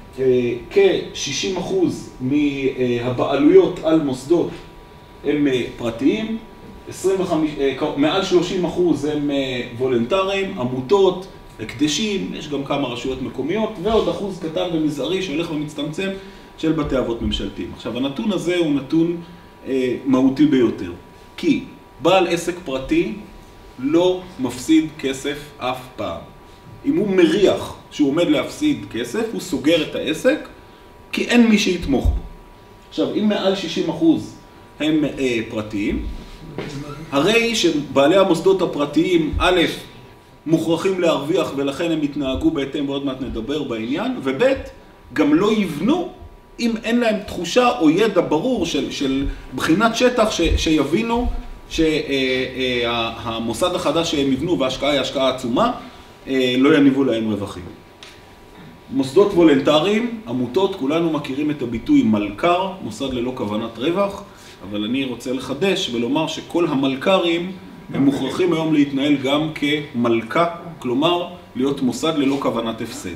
כ-שישים אחוז מהבעלויות על מוסדות הם פרטיים, עשרים וחמש, מעל שלושים אחוז הם וולנטריים, עמותות, הקדשים, יש גם כמה רשויות מקומיות, ועוד אחוז קטן ומזערי שהולך ומצטמצם של בתי אבות ממשלתיים. עכשיו, הנתון הזה הוא נתון אה, מהותי ביותר, כי בעל עסק פרטי לא מפסיד כסף אף פעם. אם הוא מריח שהוא עומד להפסיד כסף, הוא סוגר את העסק, כי אין מי שיתמוך בו. עכשיו, אם מעל שישים אחוז הם אה, פרטיים, הרי שבעלי המוסדות הפרטיים, א', מוכרחים להרוויח ולכן הם יתנהגו בהתאם, ועוד מעט נדבר בעניין, וב', גם לא יבנו אם אין להם תחושה או ידע ברור של, של בחינת שטח ש, שיבינו שהמוסד החדש שהם יבנו וההשקעה היא השקעה עצומה, לא יניבו להם רווחים. מוסדות וולנטריים, עמותות, כולנו מכירים את הביטוי מלכ"ר, מוסד ללא כוונת רווח, אבל אני רוצה לחדש ולומר שכל המלכ"רים הם מוכרחים היום להתנהל גם כמלכה, כלומר להיות מוסד ללא כוונת הפסד.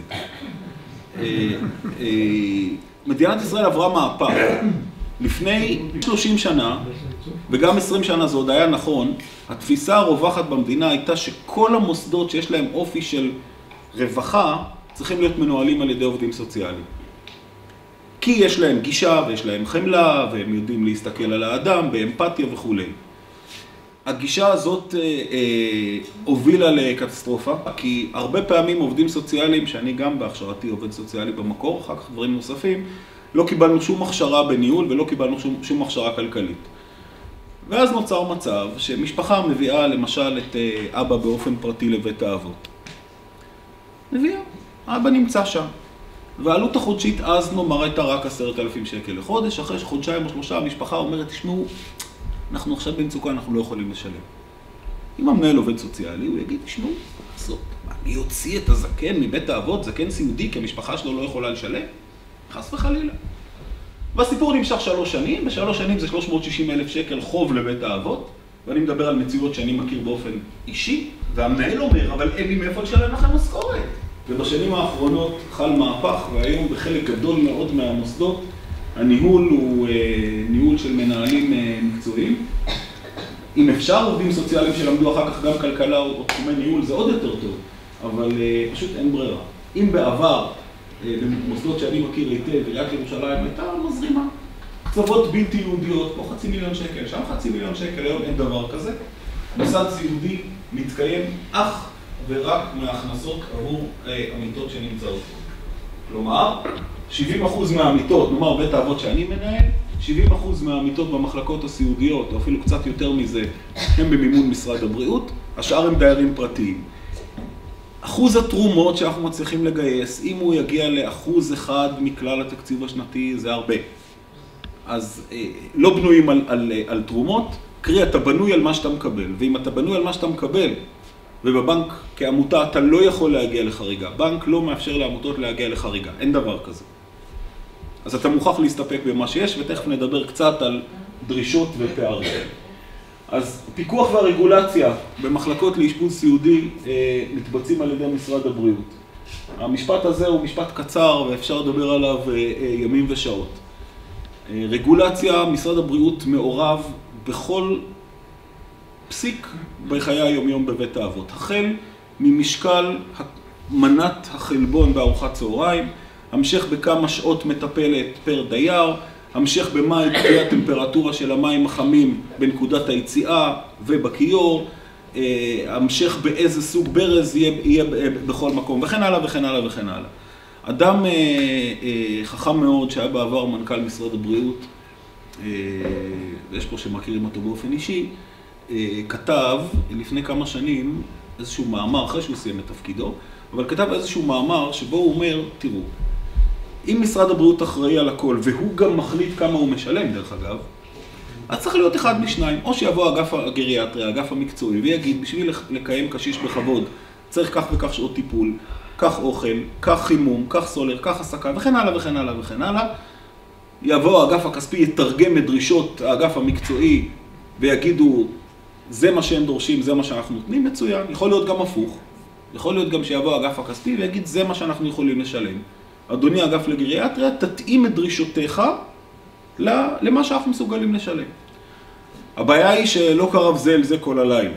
מדינת ישראל עברה מהפך. לפני שלושים שנה, וגם עשרים שנה זה עוד היה נכון, התפיסה הרווחת במדינה הייתה שכל המוסדות שיש להם אופי של רווחה, צריכים להיות מנוהלים על ידי עובדים סוציאליים. כי יש להם גישה ויש להם חמלה, והם יודעים להסתכל על האדם באמפתיה וכו'. הגישה הזאת אה, אה, הובילה לקטסטרופה, כי הרבה פעמים עובדים סוציאליים, שאני גם בהכשרתי עובד סוציאלי במקור, אחר כך דברים נוספים, לא קיבלנו שום הכשרה בניהול ולא קיבלנו שום, שום הכשרה כלכלית. ואז נוצר מצב שמשפחה מביאה למשל את אה, אבא באופן פרטי לבית האבות. מביאה, אבא נמצא שם. והעלות החודשית אז נאמר הייתה רק עשרת אלפים שקל לחודש, אחרי שחודשיים או שלושה המשפחה אומרת, תשמעו, אנחנו עכשיו במצוקה, אנחנו לא יכולים לשלם. אם המנהל עובד סוציאלי, הוא יגיד, תשמעו, לעשות, אני אוציא את הזקן מבית האבות, זקן סיעודי, כי המשפחה שלו לא יכולה לשלם? חס וחלילה. והסיפור נמשך שלוש שנים, בשלוש שנים זה שלוש מאות ושישים אלף שקל חוב לבית האבות, ואני מדבר על מציאות שאני מכיר באופן אישי, והמנהל אומר, אבל אין לי מאיפה לשלם לכם משכורת. ובשנים האחרונות חל מהפך, והיום בחלק גדול מאוד מהמוסדות, הניהול הוא אה, ניהול של מנהלים אה, מקצועיים. אם אפשר עובדים סוציאליים שלמדו אחר כך גם כלכלה או, או תחומי ניהול, זה עוד יותר טוב, אבל אה, פשוט אין ברירה. אם בעבר, אה, במוסדות שאני מכיר היטב, עיריית ירושלים הייתה מזרימה, קצוות בלתי יהודיות, פה חצי מיליון שקל, שם חצי מיליון שקל, היום אין דבר כזה. מוסד סיעודי מתקיים אך ורק מההכנסות עבור אה, עמיתות שנמצאות. כלומר, שבעים אחוז מהעמיתות, נאמר בית האבות שאני מנהל, שבעים אחוז מהעמיתות במחלקות הסיעודיות, או אפילו קצת יותר מזה, הם במימון משרד הבריאות, השאר הם דיירים פרטיים. אחוז התרומות שאנחנו מצליחים לגייס, אם הוא יגיע לאחוז אחד מכלל התקציב השנתי, זה הרבה. אז אה, לא בנויים על, על, על תרומות, קרי, אתה בנוי על מה שאתה מקבל, ואם אתה בנוי על מה שאתה מקבל, ובבנק כעמותה אתה לא יכול להגיע לחריגה, בנק לא מאפשר לעמותות להגיע לחריגה, אין דבר כזה. אז אתה מוכרח להסתפק במה שיש, ותכף נדבר קצת על דרישות ופערים. אז פיקוח והרגולציה במחלקות לאשפוז סיעודי אה, מתבצעים על ידי משרד הבריאות. המשפט הזה הוא משפט קצר ואפשר לדבר עליו אה, אה, ימים ושעות. אה, רגולציה, משרד הבריאות מעורב בכל פסיק בחיי היומיום בבית האבות. החל ממשקל מנת החלבון בארוחת צהריים, המשך בכמה שעות מטפלת פר דייר, המשך במה תהיה הטמפרטורה של המים החמים בנקודת היציאה ובכיור, המשך באיזה סוג ברז יהיה, יהיה בכל מקום, וכן הלאה וכן הלאה וכן הלאה. אדם חכם מאוד שהיה בעבר מנכ"ל משרד הבריאות, ויש פה שמכירים אותו באופן אישי, כתב לפני כמה שנים איזשהו מאמר, אחרי שהוא סיים את תפקידו, אבל כתב איזשהו מאמר שבו הוא אומר, תראו, אם משרד הבריאות אחראי על הכל, והוא גם מחליט כמה הוא משלם, דרך אגב, אז צריך להיות אחד משניים. או שיבוא אגף הגריאטריה, אגף המקצועי, ויגיד, בשביל לקיים קשיש בכבוד, צריך כך וכך שעות טיפול, כך אוכל, כך חימום, כך סולר, כך הסקה, וכן הלאה וכן הלאה וכן הלאה. יבוא האגף הכספי, יתרגם את דרישות האגף המקצועי, ויגידו, זה מה שהם דורשים, זה מה שאנחנו נותנים, מצוין. יכול להיות גם הפוך. יכול להיות גם שיבוא האגף הכספי ויגיד, זה מה שאנחנו יכולים לשלם. אדוני האגף לגריאטריה, תתאים את דרישותיך למה שאנחנו מסוגלים לשלם. הבעיה היא שלא קרב זה אל זה כל הלילה.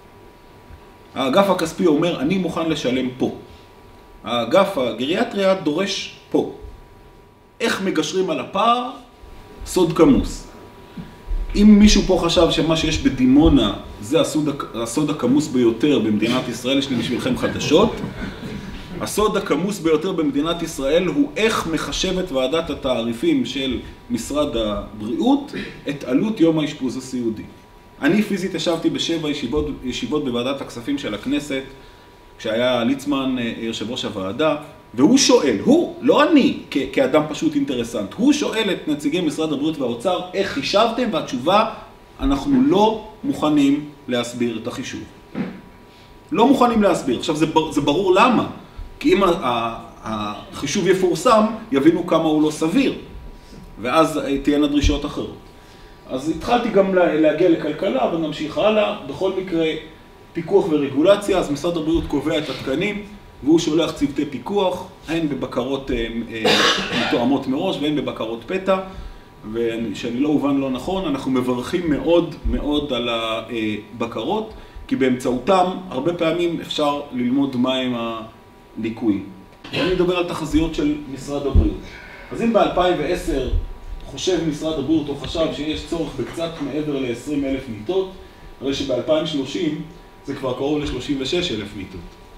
האגף הכספי אומר, אני מוכן לשלם פה. האגף הגריאטריה דורש פה. איך מגשרים על הפער? סוד כמוס. אם מישהו פה חשב שמה שיש בדימונה זה הסוד, הסוד הכמוס ביותר במדינת ישראל, יש לי בשבילכם חדשות. הסוד הכמוס ביותר במדינת ישראל הוא איך מחשבת ועדת התעריפים של משרד הבריאות את עלות יום האשפוז הסיעודי. אני פיזית ישבתי בשבע ישיבות, ישיבות בוועדת הכספים של הכנסת, כשהיה ליצמן יושב ראש הוועדה, והוא שואל, הוא, לא אני כ- כאדם פשוט אינטרסנט, הוא שואל את נציגי משרד הבריאות והאוצר, איך חישבתם? והתשובה, אנחנו לא מוכנים להסביר את החישוב. לא מוכנים להסביר. עכשיו, זה, זה ברור למה. כי אם החישוב יפורסם, יבינו כמה הוא לא סביר, ואז תהיינה דרישות אחרות. אז התחלתי גם להגיע לכלכלה, אבל נמשיך הלאה. בכל מקרה, פיקוח ורגולציה, אז משרד הבריאות קובע את התקנים, והוא שולח צוותי פיקוח, הן בבקרות מתואמות מראש והן בבקרות פתע, ושאני לא הובן לא נכון, אנחנו מברכים מאוד מאוד על הבקרות, כי באמצעותם הרבה פעמים אפשר ללמוד מהם הליקויים. אני מדבר על תחזיות של משרד הבריאות. אז אם ב-אלפיים ועשר חושב משרד הבריאות או חשב שיש צורך בקצת מעבר ל-עשרים אלף מיטות, הרי שב-אלפיים ושלושים זה כבר קרוב ל-שלושים ושש אלף מיטות.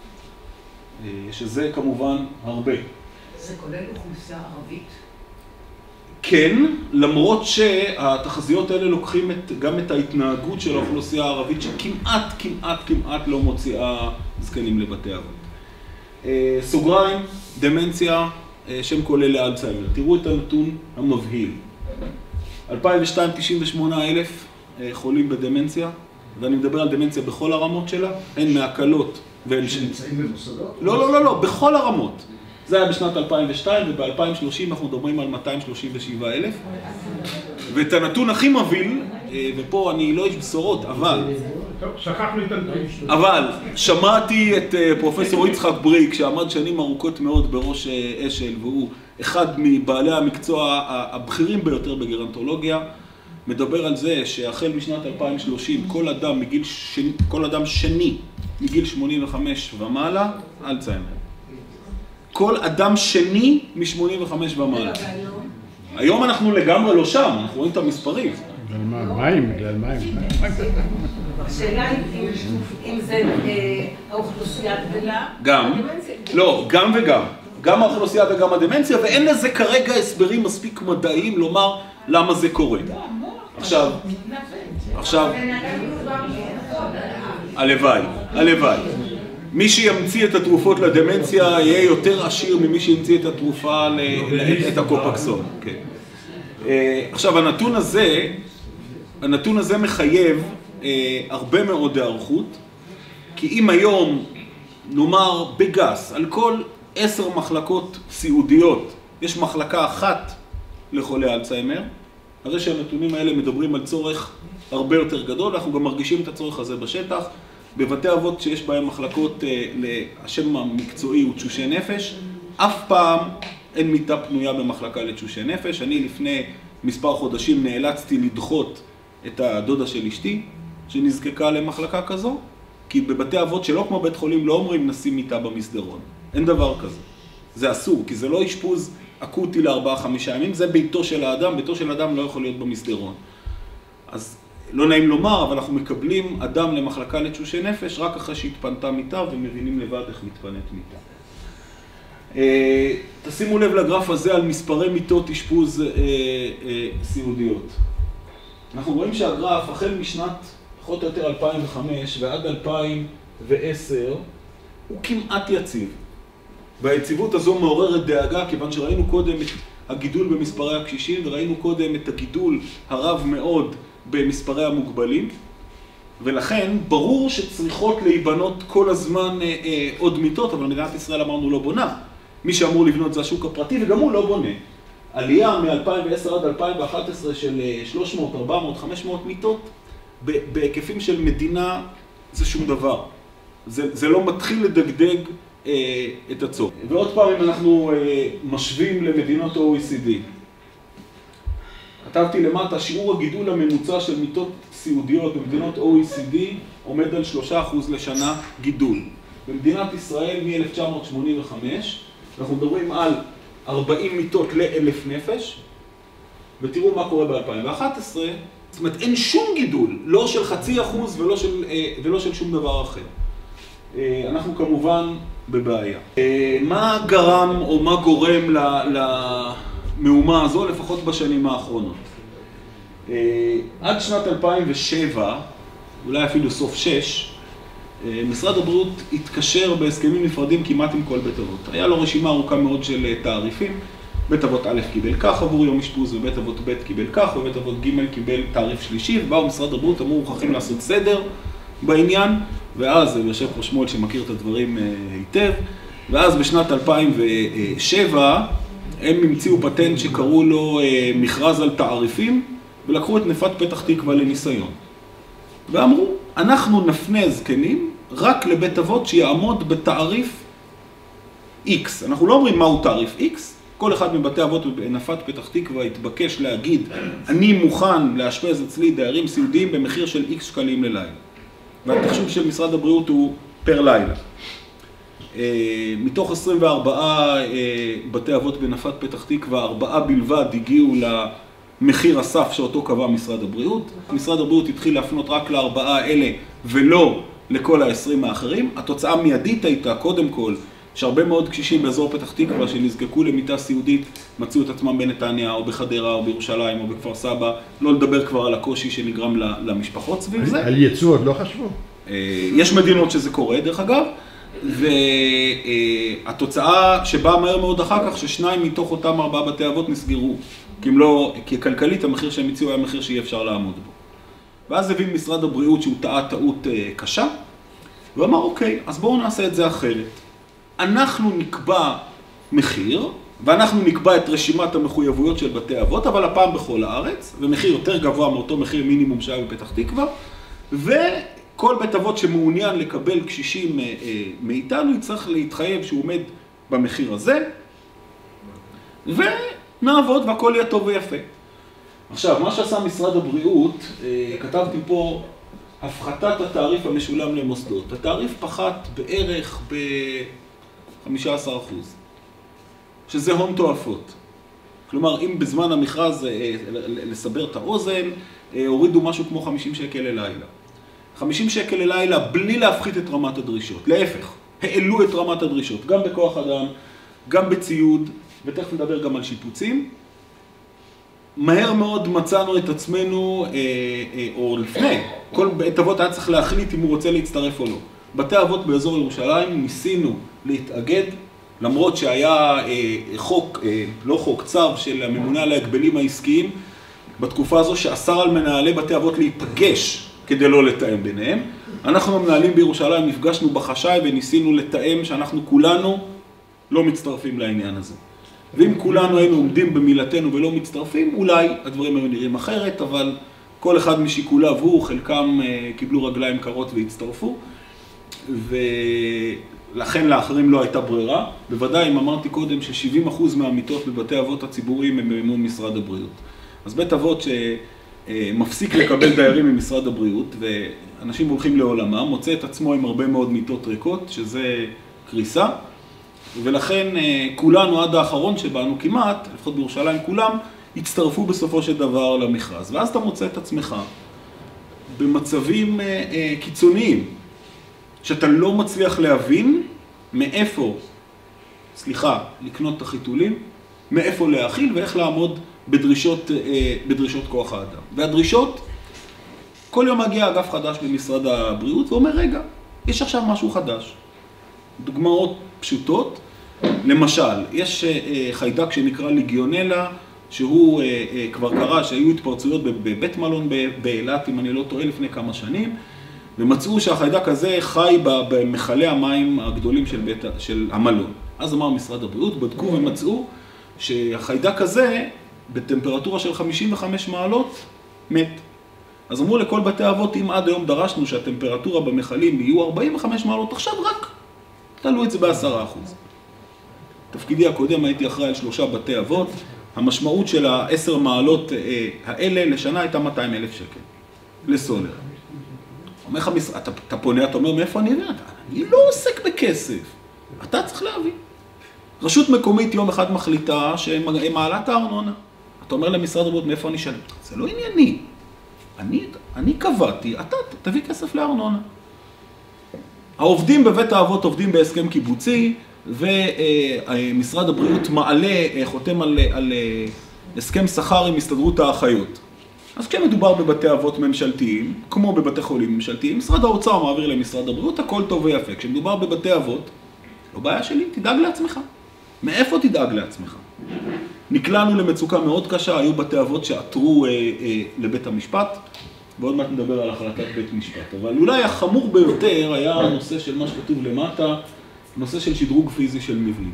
שזה כמובן הרבה. זה כולל אוכלוסייה ערבית? כן, למרות שהתחזיות האלה לוקחים את, גם את ההתנהגות של האוכלוסייה הערבית, שכמעט, כמעט, כמעט לא מוציאה זקנים לבתי אבות. סוגריים, דמנציה, שם כולל לאלצהיימר. תראו את הנתון המבהיל. אלפיים ושתיים, תשעים ושמונה אלף חולים בדמנציה, ואני מדבר על דמנציה בכל הרמות שלה, הן מהקלות והן שנמצאים במוסדות? לא, לא, לא, לא, בכל הרמות. זה היה בשנת אלפיים ושתיים, וב-אלפיים ושלושים אנחנו מדברים על מאתיים שלושים ושבעה אלף. ואת הנתון הכי מוביל, ופה אני לא איש בשורות, אבל... טוב, שכחנו את הנתון. אבל שמעתי את פרופסור יצחק בריק, שעמד שנים ארוכות מאוד בראש אשל, והוא אחד מבעלי המקצוע הבכירים ביותר בגרנטולוגיה, מדבר על זה שהחל משנת אלפיים ושלושים כל אדם מגיל שני, כל אדם שני מגיל שמונים וחמש ומעלה, אלצהיימר. כל אדם שני מ-שמונים וחמש ומעלה. היום אנחנו לגמרי לא שם, אנחנו רואים את המספרים. בגלל מה? מים? בגלל מים? השאלה אם זה האוכלוסייה גדלה? גם. לא, גם וגם. גם האוכלוסייה וגם הדמנציה, ואין לזה כרגע הסברים מספיק מדעיים לומר למה זה קורה. עכשיו, עכשיו, הלוואי, הלוואי. מי שימציא את התרופות לדמנציה יהיה יותר עשיר ממי שימציא את התרופה, את הקופקסון. עכשיו, הנתון הזה, הנתון הזה מחייב הרבה מאוד הערכות, כי אם היום, נאמר בגס, על כל עשר מחלקות סיעודיות, יש מחלקה אחת לחולי אלצהיימר, הרי שהנתונים האלה מדברים על צורך הרבה יותר גדול, אנחנו גם מרגישים את הצורך הזה בשטח. בבתי אבות שיש בהם מחלקות, השם המקצועי הוא תשושי נפש, אף פעם אין מיטה פנויה במחלקה לתשושי נפש. אני לפני מספר חודשים נאלצתי לדחות את הדודה של אשתי, שנזקקה למחלקה כזו, כי בבתי אבות שלא כמו בית חולים לא אומרים נשים מיטה במסדרון. אין דבר כזה. זה אסור, כי זה לא אשפוז אקוטי לארבעה חמישה ימים, זה ביתו של האדם, ביתו של האדם לא יכול להיות במסדרון. אז לא נעים לומר, אבל אנחנו מקבלים אדם למחלקה לתשושי נפש רק אחרי שהתפנתה מיטה ומבינים לבד איך מתפנית מיטה. תשימו לב לגרף הזה על מספרי מיטות אשפוז סיעודיות. אנחנו רואים שהגרף החל משנת פחות או יותר אלפיים וחמש ועד אלפיים ועשר הוא כמעט יציב. והיציבות הזו מעוררת דאגה, כיוון שראינו קודם את הגידול במספרי הקשישים, וראינו קודם את הגידול הרב מאוד במספרי המוגבלים, ולכן ברור שצריכות להיבנות כל הזמן אה, אה, עוד מיטות, אבל מדינת ישראל אמרנו לא בונה. מי שאמור לבנות זה השוק הפרטי, וגם הוא לא בונה. עלייה מ-אלפיים ועשר עד אלפיים ואחת עשרה של שלוש מאות, ארבע מאות, חמש מאות מיטות, בהיקפים של מדינה זה שום דבר. זה, זה לא מתחיל לדגדג אה, את הצורך. ועוד פעם, אם אנחנו אה, משווים למדינות ה-או אי סי די, כתבתי למטה, שיעור הגידול הממוצע של מיטות סיעודיות במדינות ה-או אי סי די עומד על שלושה אחוז לשנה גידול. במדינת ישראל מ-אלף תשע מאות שמונים וחמש אנחנו מדברים על ארבעים מיטות לאלף נפש, ותראו מה קורה ב-אלפיים ואחת עשרה, זאת אומרת אין שום גידול, לא של חצי אחוז ולא של, ולא של שום דבר אחר. אנחנו כמובן בבעיה. מה גרם או מה גורם למהומה הזו, לפחות בשנים האחרונות? עד שנת אלפיים ושבע, אולי אפילו סוף שש, משרד הבריאות התקשר בהסכמים נפרדים כמעט עם כל בית אבות. היה לו רשימה ארוכה מאוד של תעריפים. בית אבות א' קיבל כך עבור יום אשפוז, ובית אבות ב' קיבל כך, ובית אבות ג' קיבל תעריף שלישי, ובאו משרד הבריאות, אמרו, מוכרחים לעשות סדר בעניין, ואז יושב פה שמואל שמכיר את הדברים היטב, ואז בשנת אלפיים ושבע הם המציאו פטנט שקראו לו מכרז על תעריפים, ולקחו את נפת פתח תקווה לניסיון. ואמרו, אנחנו נפנה זקנים רק לבית אבות שיעמוד בתעריף X. אנחנו לא אומרים מהו תעריף X, כל אחד מבתי אבות בנפת פתח תקווה התבקש להגיד, אני מוכן לאשפז אצלי דיירים סיעודיים במחיר של X שקלים ללילה. והתחשוב של משרד הבריאות הוא פר לילה. מתוך עשרים וארבעה בתי אבות בנפת פתח תקווה, ארבעה בלבד הגיעו למחיר הסף שאותו קבע משרד הבריאות. משרד הבריאות התחיל להפנות רק לארבעה אלה ולא לכל ה-עשרים האחרים. התוצאה מיידית הייתה, קודם כל, שהרבה מאוד קשישים באזור פתח תקווה שנזקקו למיטה סיעודית מצאו את עצמם בנתניה או בחדרה או בירושלים או בכפר סבא, לא לדבר כבר על הקושי שנגרם למשפחות סביב זה. על ייצוא עוד לא חשבו? יש מדינות שזה קורה דרך אגב, והתוצאה שבאה מהר מאוד אחר כך ששניים מתוך אותם ארבעה בתי אבות נסגרו, כי, לא, כי כלכלית המחיר שהם הציעו היה מחיר שאי אפשר לעמוד בו. ואז הבין משרד הבריאות שהוא טעה טעות קשה, ואמר, אוקיי, אז בואו נעשה את זה אחרת. אנחנו נקבע מחיר, ואנחנו נקבע את רשימת המחויבויות של בתי אבות, אבל הפעם בכל הארץ, ומחיר יותר גבוה מאותו מחיר מינימום שהיה בפתח תקווה, וכל בית אבות שמעוניין לקבל קשישים מאיתנו, יצטרך להתחייב שהוא עומד במחיר הזה, ונעבוד והכל יהיה טוב ויפה. עכשיו, מה שעשה משרד הבריאות, כתבתי פה הפחתת התעריף המשולם למוסדות. התעריף פחת בערך ב-חמישה עשר אחוז, שזה הון תועפות. כלומר, אם בזמן המכרז, לסבר את האוזן, הורידו משהו כמו חמישים שקל ללילה. חמישים שקל ללילה בלי להפחית את רמת הדרישות. להפך, העלו את רמת הדרישות, גם בכוח אדם, גם בציוד, ותכף נדבר גם על שיפוצים. מהר מאוד מצאנו את עצמנו, או לפני, כל בית אבות היה צריך להחליט אם הוא רוצה להצטרף או לא. בתי אבות באזור ירושלים ניסינו להתאגד, למרות שהיה חוק, לא חוק, צו של הממונה על ההגבלים העסקיים, בתקופה הזו שאסר על מנהלי בתי אבות להיפגש כדי לא לתאם ביניהם. אנחנו המנהלים בירושלים נפגשנו בחשאי וניסינו לתאם שאנחנו כולנו לא מצטרפים לעניין הזה. ואם כולנו היינו עומדים במילתנו ולא מצטרפים, אולי הדברים היו נראים אחרת, אבל כל אחד משיקוליו הוא, חלקם קיבלו רגליים קרות והצטרפו, ולכן לאחרים לא הייתה ברירה. בוודאי, אם אמרתי קודם ש-שבעים אחוז מהמיטות בבתי אבות הציבוריים הם במימון משרד הבריאות. אז בית אבות שמפסיק לקבל דיירים ממשרד הבריאות, ואנשים הולכים לעולמם, מוצא את עצמו עם הרבה מאוד מיטות ריקות, שזה קריסה. ולכן כולנו עד האחרון שבאנו כמעט, לפחות בירושלים כולם, הצטרפו בסופו של דבר למכרז. ואז אתה מוצא את עצמך במצבים קיצוניים, שאתה לא מצליח להבין מאיפה, סליחה, לקנות את החיתולים, מאיפה להאכיל ואיך לעמוד בדרישות, בדרישות כוח האדם. והדרישות, כל יום מגיע אגף חדש במשרד הבריאות ואומר, רגע, יש עכשיו משהו חדש. דוגמאות פשוטות, למשל, יש חיידק שנקרא ליגיונלה, שהוא כבר קרה שהיו התפרצויות בבית מלון באילת, אם אני לא טועה, לפני כמה שנים, ומצאו שהחיידק הזה חי במכלי המים הגדולים של, בית, של המלון. אז אמר משרד הבריאות, בדקו ומצאו שהחיידק הזה, בטמפרטורה של חמישים וחמש מעלות, מת. אז אמרו לכל בתי אבות, אם עד היום דרשנו שהטמפרטורה במכלים יהיו ארבעים וחמש מעלות, עכשיו רק תעלו את זה בעשרה אחוז. תפקידי הקודם הייתי אחראי על שלושה בתי אבות, המשמעות של העשר מעלות האלה לשנה הייתה מאתיים אלף שקל, לסולר. אומר לך, אתה, אתה פונה, אתה אומר, מאיפה אני אבין? אני לא עוסק בכסף, אתה צריך להבין. רשות מקומית יום אחד מחליטה שהיא מעלה את הארנונה. אתה אומר למשרד הבריאות, מאיפה אני שלם? זה לא ענייני. אני, אני קבעתי, אתה תביא כסף לארנונה. העובדים בבית האבות עובדים בהסכם קיבוצי, ומשרד הבריאות מעלה, חותם על, על הסכם שכר עם הסתדרות האחיות. אז כשמדובר בבתי אבות ממשלתיים, כמו בבתי חולים ממשלתיים, משרד האוצר מעביר למשרד הבריאות, הכל טוב ויפה. כשמדובר בבתי אבות, לא בעיה שלי, תדאג לעצמך. מאיפה תדאג לעצמך? נקלענו למצוקה מאוד קשה, היו בתי אבות שעתרו אה, אה, לבית המשפט, ועוד מעט נדבר על החלטת בית משפט. אבל אולי החמור ביותר היה הנושא של מה שכתוב למטה, נושא של שדרוג פיזי של מבנים.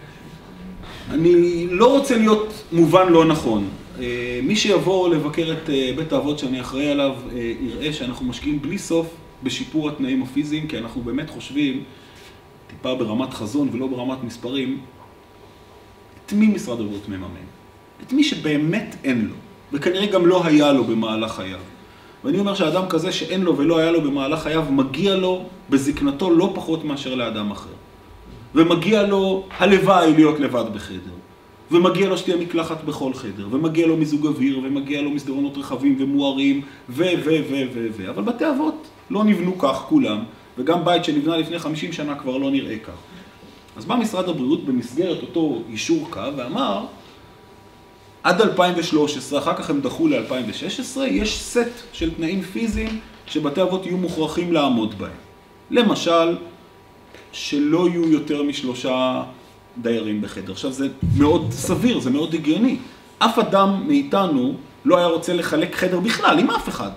אני לא רוצה להיות מובן לא נכון. מי שיבוא לבקר את בית האבות שאני אחראי עליו, יראה שאנחנו משקיעים בלי סוף בשיפור התנאים הפיזיים, כי אנחנו באמת חושבים, טיפה ברמת חזון ולא ברמת מספרים, את מי משרד הבריאות מממן? את מי שבאמת אין לו, וכנראה גם לא היה לו במהלך חייו. ואני אומר שאדם כזה שאין לו ולא היה לו במהלך חייו, מגיע לו בזקנתו לא פחות מאשר לאדם אחר. ומגיע לו הלוואי להיות לבד בחדר. ומגיע לו שתהיה מקלחת בכל חדר, ומגיע לו מיזוג אוויר, ומגיע לו מסדרונות רחבים ומוארים, ו, ו, ו, ו, ו. אבל בתי אבות לא נבנו כך כולם, וגם בית שנבנה לפני חמישים שנה כבר לא נראה כך. אז בא משרד הבריאות במסגרת אותו אישור קו ואמר, עד אלפיים ושלוש עשרה, אחר כך הם דחו ל-אלפיים ושש עשרה, יש סט של תנאים פיזיים שבתי אבות יהיו מוכרחים לעמוד בהם. למשל, שלא יהיו יותר משלושה דיירים בחדר. עכשיו זה מאוד סביר, זה מאוד הגיוני. אף אדם מאיתנו לא היה רוצה לחלק חדר בכלל, עם אף אחד.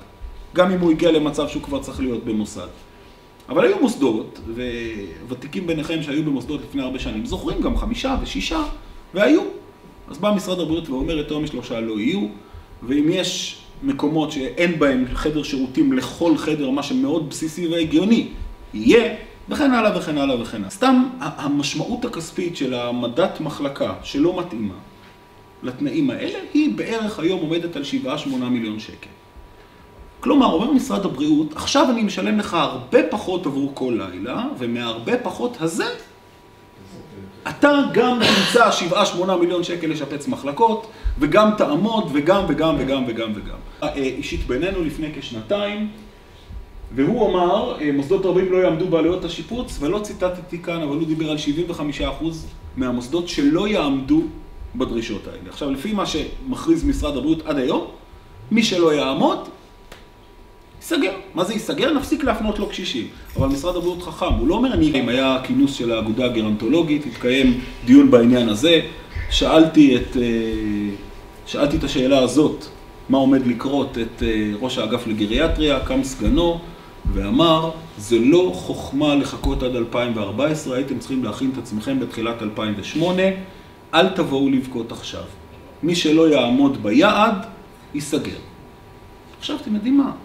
גם אם הוא הגיע למצב שהוא כבר צריך להיות במוסד. אבל היו מוסדות, וותיקים ביניכם שהיו במוסדות לפני הרבה שנים, זוכרים גם חמישה ושישה, והיו. אז בא משרד הבריאות ואומר, יותר משלושה לא יהיו, ואם יש מקומות שאין בהם חדר שירותים לכל חדר, מה שמאוד בסיסי והגיוני, יהיה, וכן הלאה וכן הלאה וכן הלאה. סתם המשמעות הכספית של העמדת מחלקה שלא מתאימה לתנאים האלה, היא בערך היום עומדת על שבעה שמונה מיליון שקל. כלומר, אומר משרד הבריאות, עכשיו אני משלם לך הרבה פחות עבור כל לילה, ומהרבה פחות הזה, אתה גם תמצא שבעה שמונה מיליון שקל לשפץ מחלקות, וגם תעמוד, וגם וגם וגם וגם וגם. אישית בינינו לפני כשנתיים, והוא אמר, מוסדות רבים לא יעמדו בעלויות השיפוץ, ולא ציטטתי כאן, אבל הוא דיבר על שבעים וחמישה אחוז מהמוסדות שלא יעמדו בדרישות האלה. עכשיו, לפי מה שמכריז משרד הבריאות עד היום, מי שלא יעמוד, ייסגר. מה זה ייסגר? נפסיק להפנות לו קשישים. אבל משרד הבריאות חכם, הוא לא אומר, אני, אם היה כינוס של האגודה הגרנטולוגית, התקיים דיון בעניין הזה, שאלתי את, שאלתי את השאלה הזאת, מה עומד לקרות את ראש האגף לגריאטריה, קם סגנו, ואמר, זה לא חוכמה לחכות עד אלפיים וארבע עשרה, הייתם צריכים להכין את עצמכם בתחילת אלפיים ושמונה, אל תבואו לבכות עכשיו. מי שלא יעמוד ביעד, ייסגר. עכשיו, אתם יודעים מה?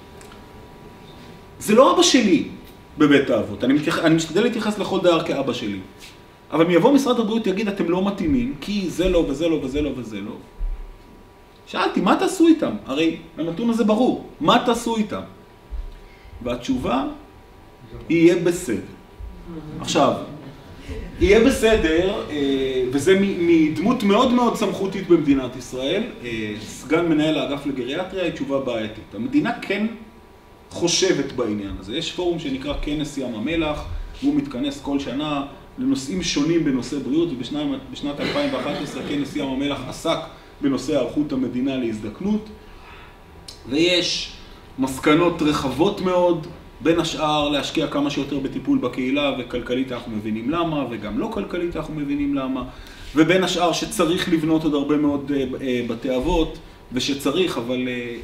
זה לא אבא שלי בבית האבות, אני, מתייח... אני משתדל להתייחס לכל דייר כאבא שלי. אבל אם יבוא משרד הבריאות יגיד, אתם לא מתאימים, כי זה לא וזה לא וזה לא וזה לא. שאלתי, מה תעשו איתם? הרי הנתון הזה ברור, מה תעשו איתם? והתשובה, יהיה בסדר. עכשיו, יהיה בסדר, וזה מדמות מאוד מאוד סמכותית במדינת ישראל, סגן מנהל האגף לגריאטריה, היא תשובה בעייתית. המדינה כן חושבת בעניין הזה. יש פורום שנקרא כנס ים המלח, והוא מתכנס כל שנה לנושאים שונים בנושא בריאות, ובשנת אלפיים ואחת עשרה כנס ים המלח עסק בנושא הערכות המדינה להזדקנות, ויש מסקנות רחבות מאוד, בין השאר להשקיע כמה שיותר בטיפול בקהילה, וכלכלית אנחנו מבינים למה, וגם לא כלכלית אנחנו מבינים למה, ובין השאר שצריך לבנות עוד הרבה מאוד בתי אבות, ושצריך, אבל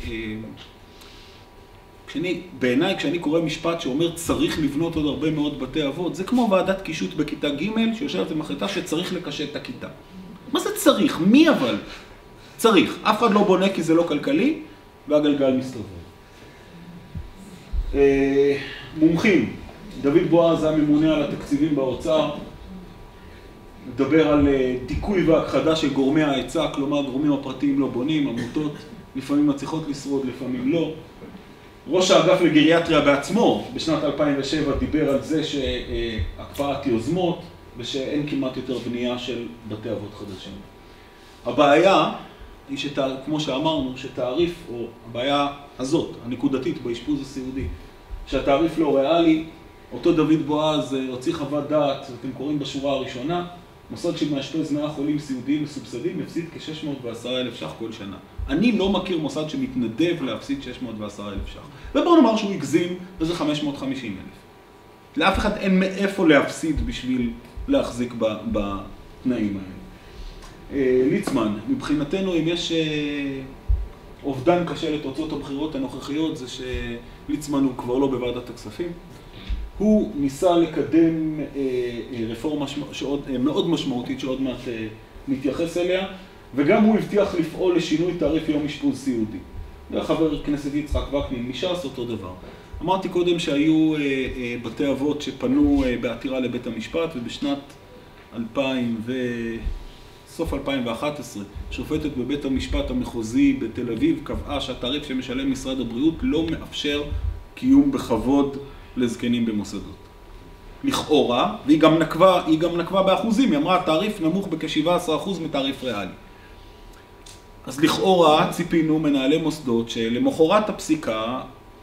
כשאני, בעיניי, כשאני קורא משפט שאומר צריך לבנות עוד הרבה מאוד בתי אבות, זה כמו ועדת קישוט בכיתה ג' שיושבת ומחליטה שצריך לקשט את הכיתה. מה זה צריך? מי אבל? צריך. אף אחד לא בונה כי זה לא כלכלי, והגלגל מסתובב. מומחים, דוד בועז הממונה על התקציבים באוצר, מדבר על דיכוי והכחדה של גורמי ההיצע, כלומר גורמים הפרטיים לא בונים, עמותות לפעמים מצליחות לשרוד, לפעמים לא. ראש האגף לגריאטריה בעצמו בשנת אלפיים ושבע דיבר על זה שהקפאת יוזמות ושאין כמעט יותר בנייה של בתי אבות חדשים. הבעיה היא שכמו שאמרנו, שתעריף, או הבעיה הזאת, הנקודתית באשפוז הסיעודי, שהתעריף לא ריאלי, אותו דוד בועז הוציא חוות דעת, אתם קוראים בשורה הראשונה, מוסד שמאשפז מאה חולים סיעודיים מסובסדים מפסיד כ-שש מאות ועשרה אלף ש"ח כל שנה. אני לא מכיר מוסד שמתנדב להפסיד שש מאות ועשרה אלף ש"ח. ובואו נאמר שהוא יגזים, וזה חמש מאות וחמישים אלף. לאף אחד אין מאיפה להפסיד בשביל להחזיק בתנאים האלה. ליצמן, מבחינתנו אם יש אובדן קשה לתוצאות הבחירות הנוכחיות, זה שליצמן הוא כבר לא בוועדת הכספים. הוא ניסה לקדם רפורמה שעוד, מאוד משמעותית שעוד מעט נתייחס אליה, וגם הוא הבטיח לפעול לשינוי תעריף יום אשפוז סיעודי. וחבר כנסת יצחק וקנין מש"ס אותו דבר. אמרתי קודם שהיו בתי אבות שפנו בעתירה לבית המשפט, ובשנת אלפיים ו... סוף אלפיים ואחת עשרה, שופטת בבית המשפט המחוזי בתל אביב קבעה שהתעריף שמשלם משרד הבריאות לא מאפשר קיום בכבוד לזקנים במוסדות. לכאורה, והיא גם נקבה, היא גם נקבה באחוזים, היא אמרה, התעריף נמוך בכ-שבעה עשר אחוז מתעריף ריאלי. אז לכאורה ציפינו מנהלי מוסדות שלמחרת הפסיקה,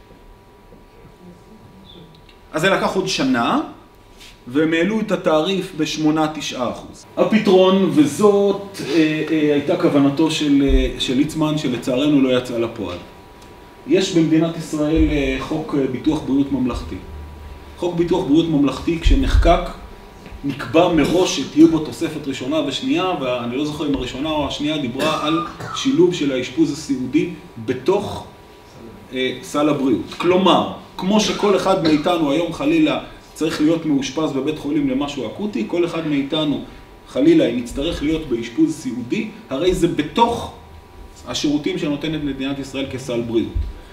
אז זה לקח עוד שנה, והם העלו את התעריף ב-שמונה תשעה אחוז. הפתרון, וזאת אה, אה, הייתה כוונתו של, אה, של ליצמן, שלצערנו לא יצא לפועל. יש במדינת ישראל אה, חוק אה, ביטוח בריאות ממלכתי. חוק ביטוח בריאות ממלכתי, כשנחקק, נקבע מראש שתהיו בו תוספת ראשונה ושנייה, ואני לא זוכר אם הראשונה או השנייה דיברה על שילוב של האשפוז הסיעודי בתוך סל הבריאות. כלומר, כמו שכל אחד מאיתנו היום חלילה צריך להיות מאושפז בבית חולים למשהו אקוטי, כל אחד מאיתנו חלילה אם יצטרך להיות באשפוז סיעודי, הרי זה בתוך השירותים שנותנת מדינת ישראל כסל בריאות.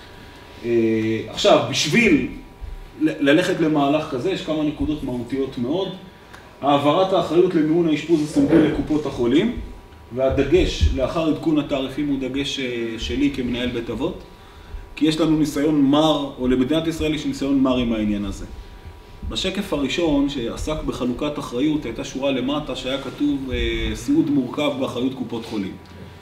עכשיו, בשביל ללכת למהלך כזה, יש כמה נקודות מהותיות מאוד. העברת האחריות למימון האשפוז הסיעודי לקופות החולים, והדגש לאחר עדכון התעריפים הוא דגש שלי כמנהל בית אבות, כי יש לנו ניסיון מר, או למדינת ישראל יש ניסיון מר עם העניין הזה. בשקף הראשון שעסק בחלוקת אחריות, הייתה שורה למטה שהיה כתוב סיעוד מורכב באחריות קופות חולים.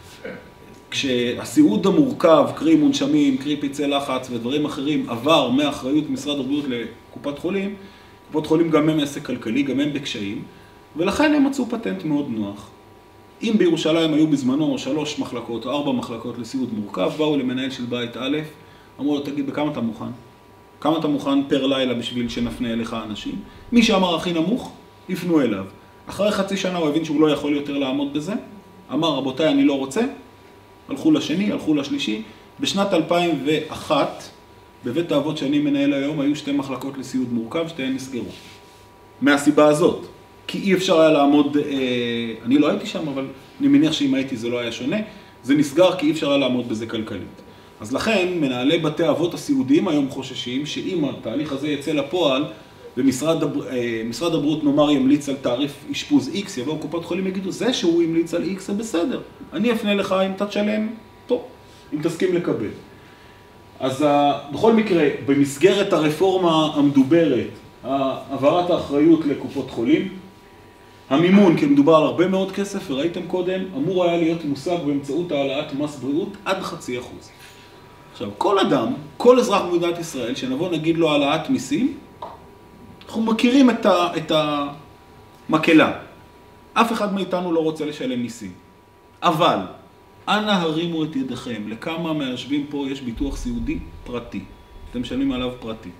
כשהסיעוד המורכב, קרי מונשמים, קרי פצעי לחץ ודברים אחרים, עבר מאחריות משרד הבריאות לקופת חולים, קופות חולים גם הם עסק כלכלי, גם הם בקשיים, ולכן הם מצאו פטנט מאוד נוח. אם בירושלים היו בזמנו שלוש מחלקות או ארבע מחלקות לסיעוד מורכב, באו למנהל של בית א', אמרו לו, תגיד, בכמה אתה מוכן? כמה אתה מוכן פר לילה בשביל שנפנה אליך אנשים? מי שאמר הכי נמוך, יפנו אליו. אחרי חצי שנה הוא הבין שהוא לא יכול יותר לעמוד בזה, אמר, רבותיי, אני לא רוצה, הלכו לשני, הלכו לשלישי. בשנת אלפיים ואחת, בבית האבות שאני מנהל היום, היו שתי מחלקות לסיעוד מורכב, שתיהן נסגרו. מהסיבה הזאת. כי אי אפשר היה לעמוד, אה, אני לא הייתי שם, אבל אני מניח שאם הייתי זה לא היה שונה. זה נסגר כי אי אפשר היה לעמוד בזה כלכלית. אז לכן, מנהלי בתי האבות הסיעודיים היום חוששים, שאם התהליך הזה יצא לפועל, ומשרד הבר... אה, משרד הבריאות נאמר ימליץ על תעריף אשפוז X, יבואו קופות חולים יגידו, זה שהוא ימליץ על X זה בסדר. אני אפנה לך אם תשלם, טוב, אם תסכים לקבל. אז בכל מקרה, במסגרת הרפורמה המדוברת, העברת האחריות לקופות חולים, המימון, כי מדובר על הרבה מאוד כסף, וראיתם קודם, אמור היה להיות מושג באמצעות העלאת מס בריאות עד חצי אחוז. עכשיו, כל אדם, כל אזרח במדינת ישראל, שנבוא נגיד לו העלאת מיסים, אנחנו מכירים את, ה, את המקלה. אף אחד מאיתנו לא רוצה לשלם מיסים. אבל, אנא הרימו את ידיכם, לכמה מהיושבים פה יש ביטוח סיעודי פרטי. אתם משלמים עליו פרטי.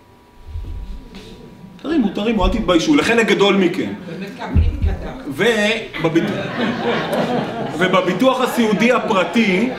תרימו, תרימו, אל תתביישו, לחלק גדול מכם. ובביטוח, ובביטוח הסיעודי הפרטי,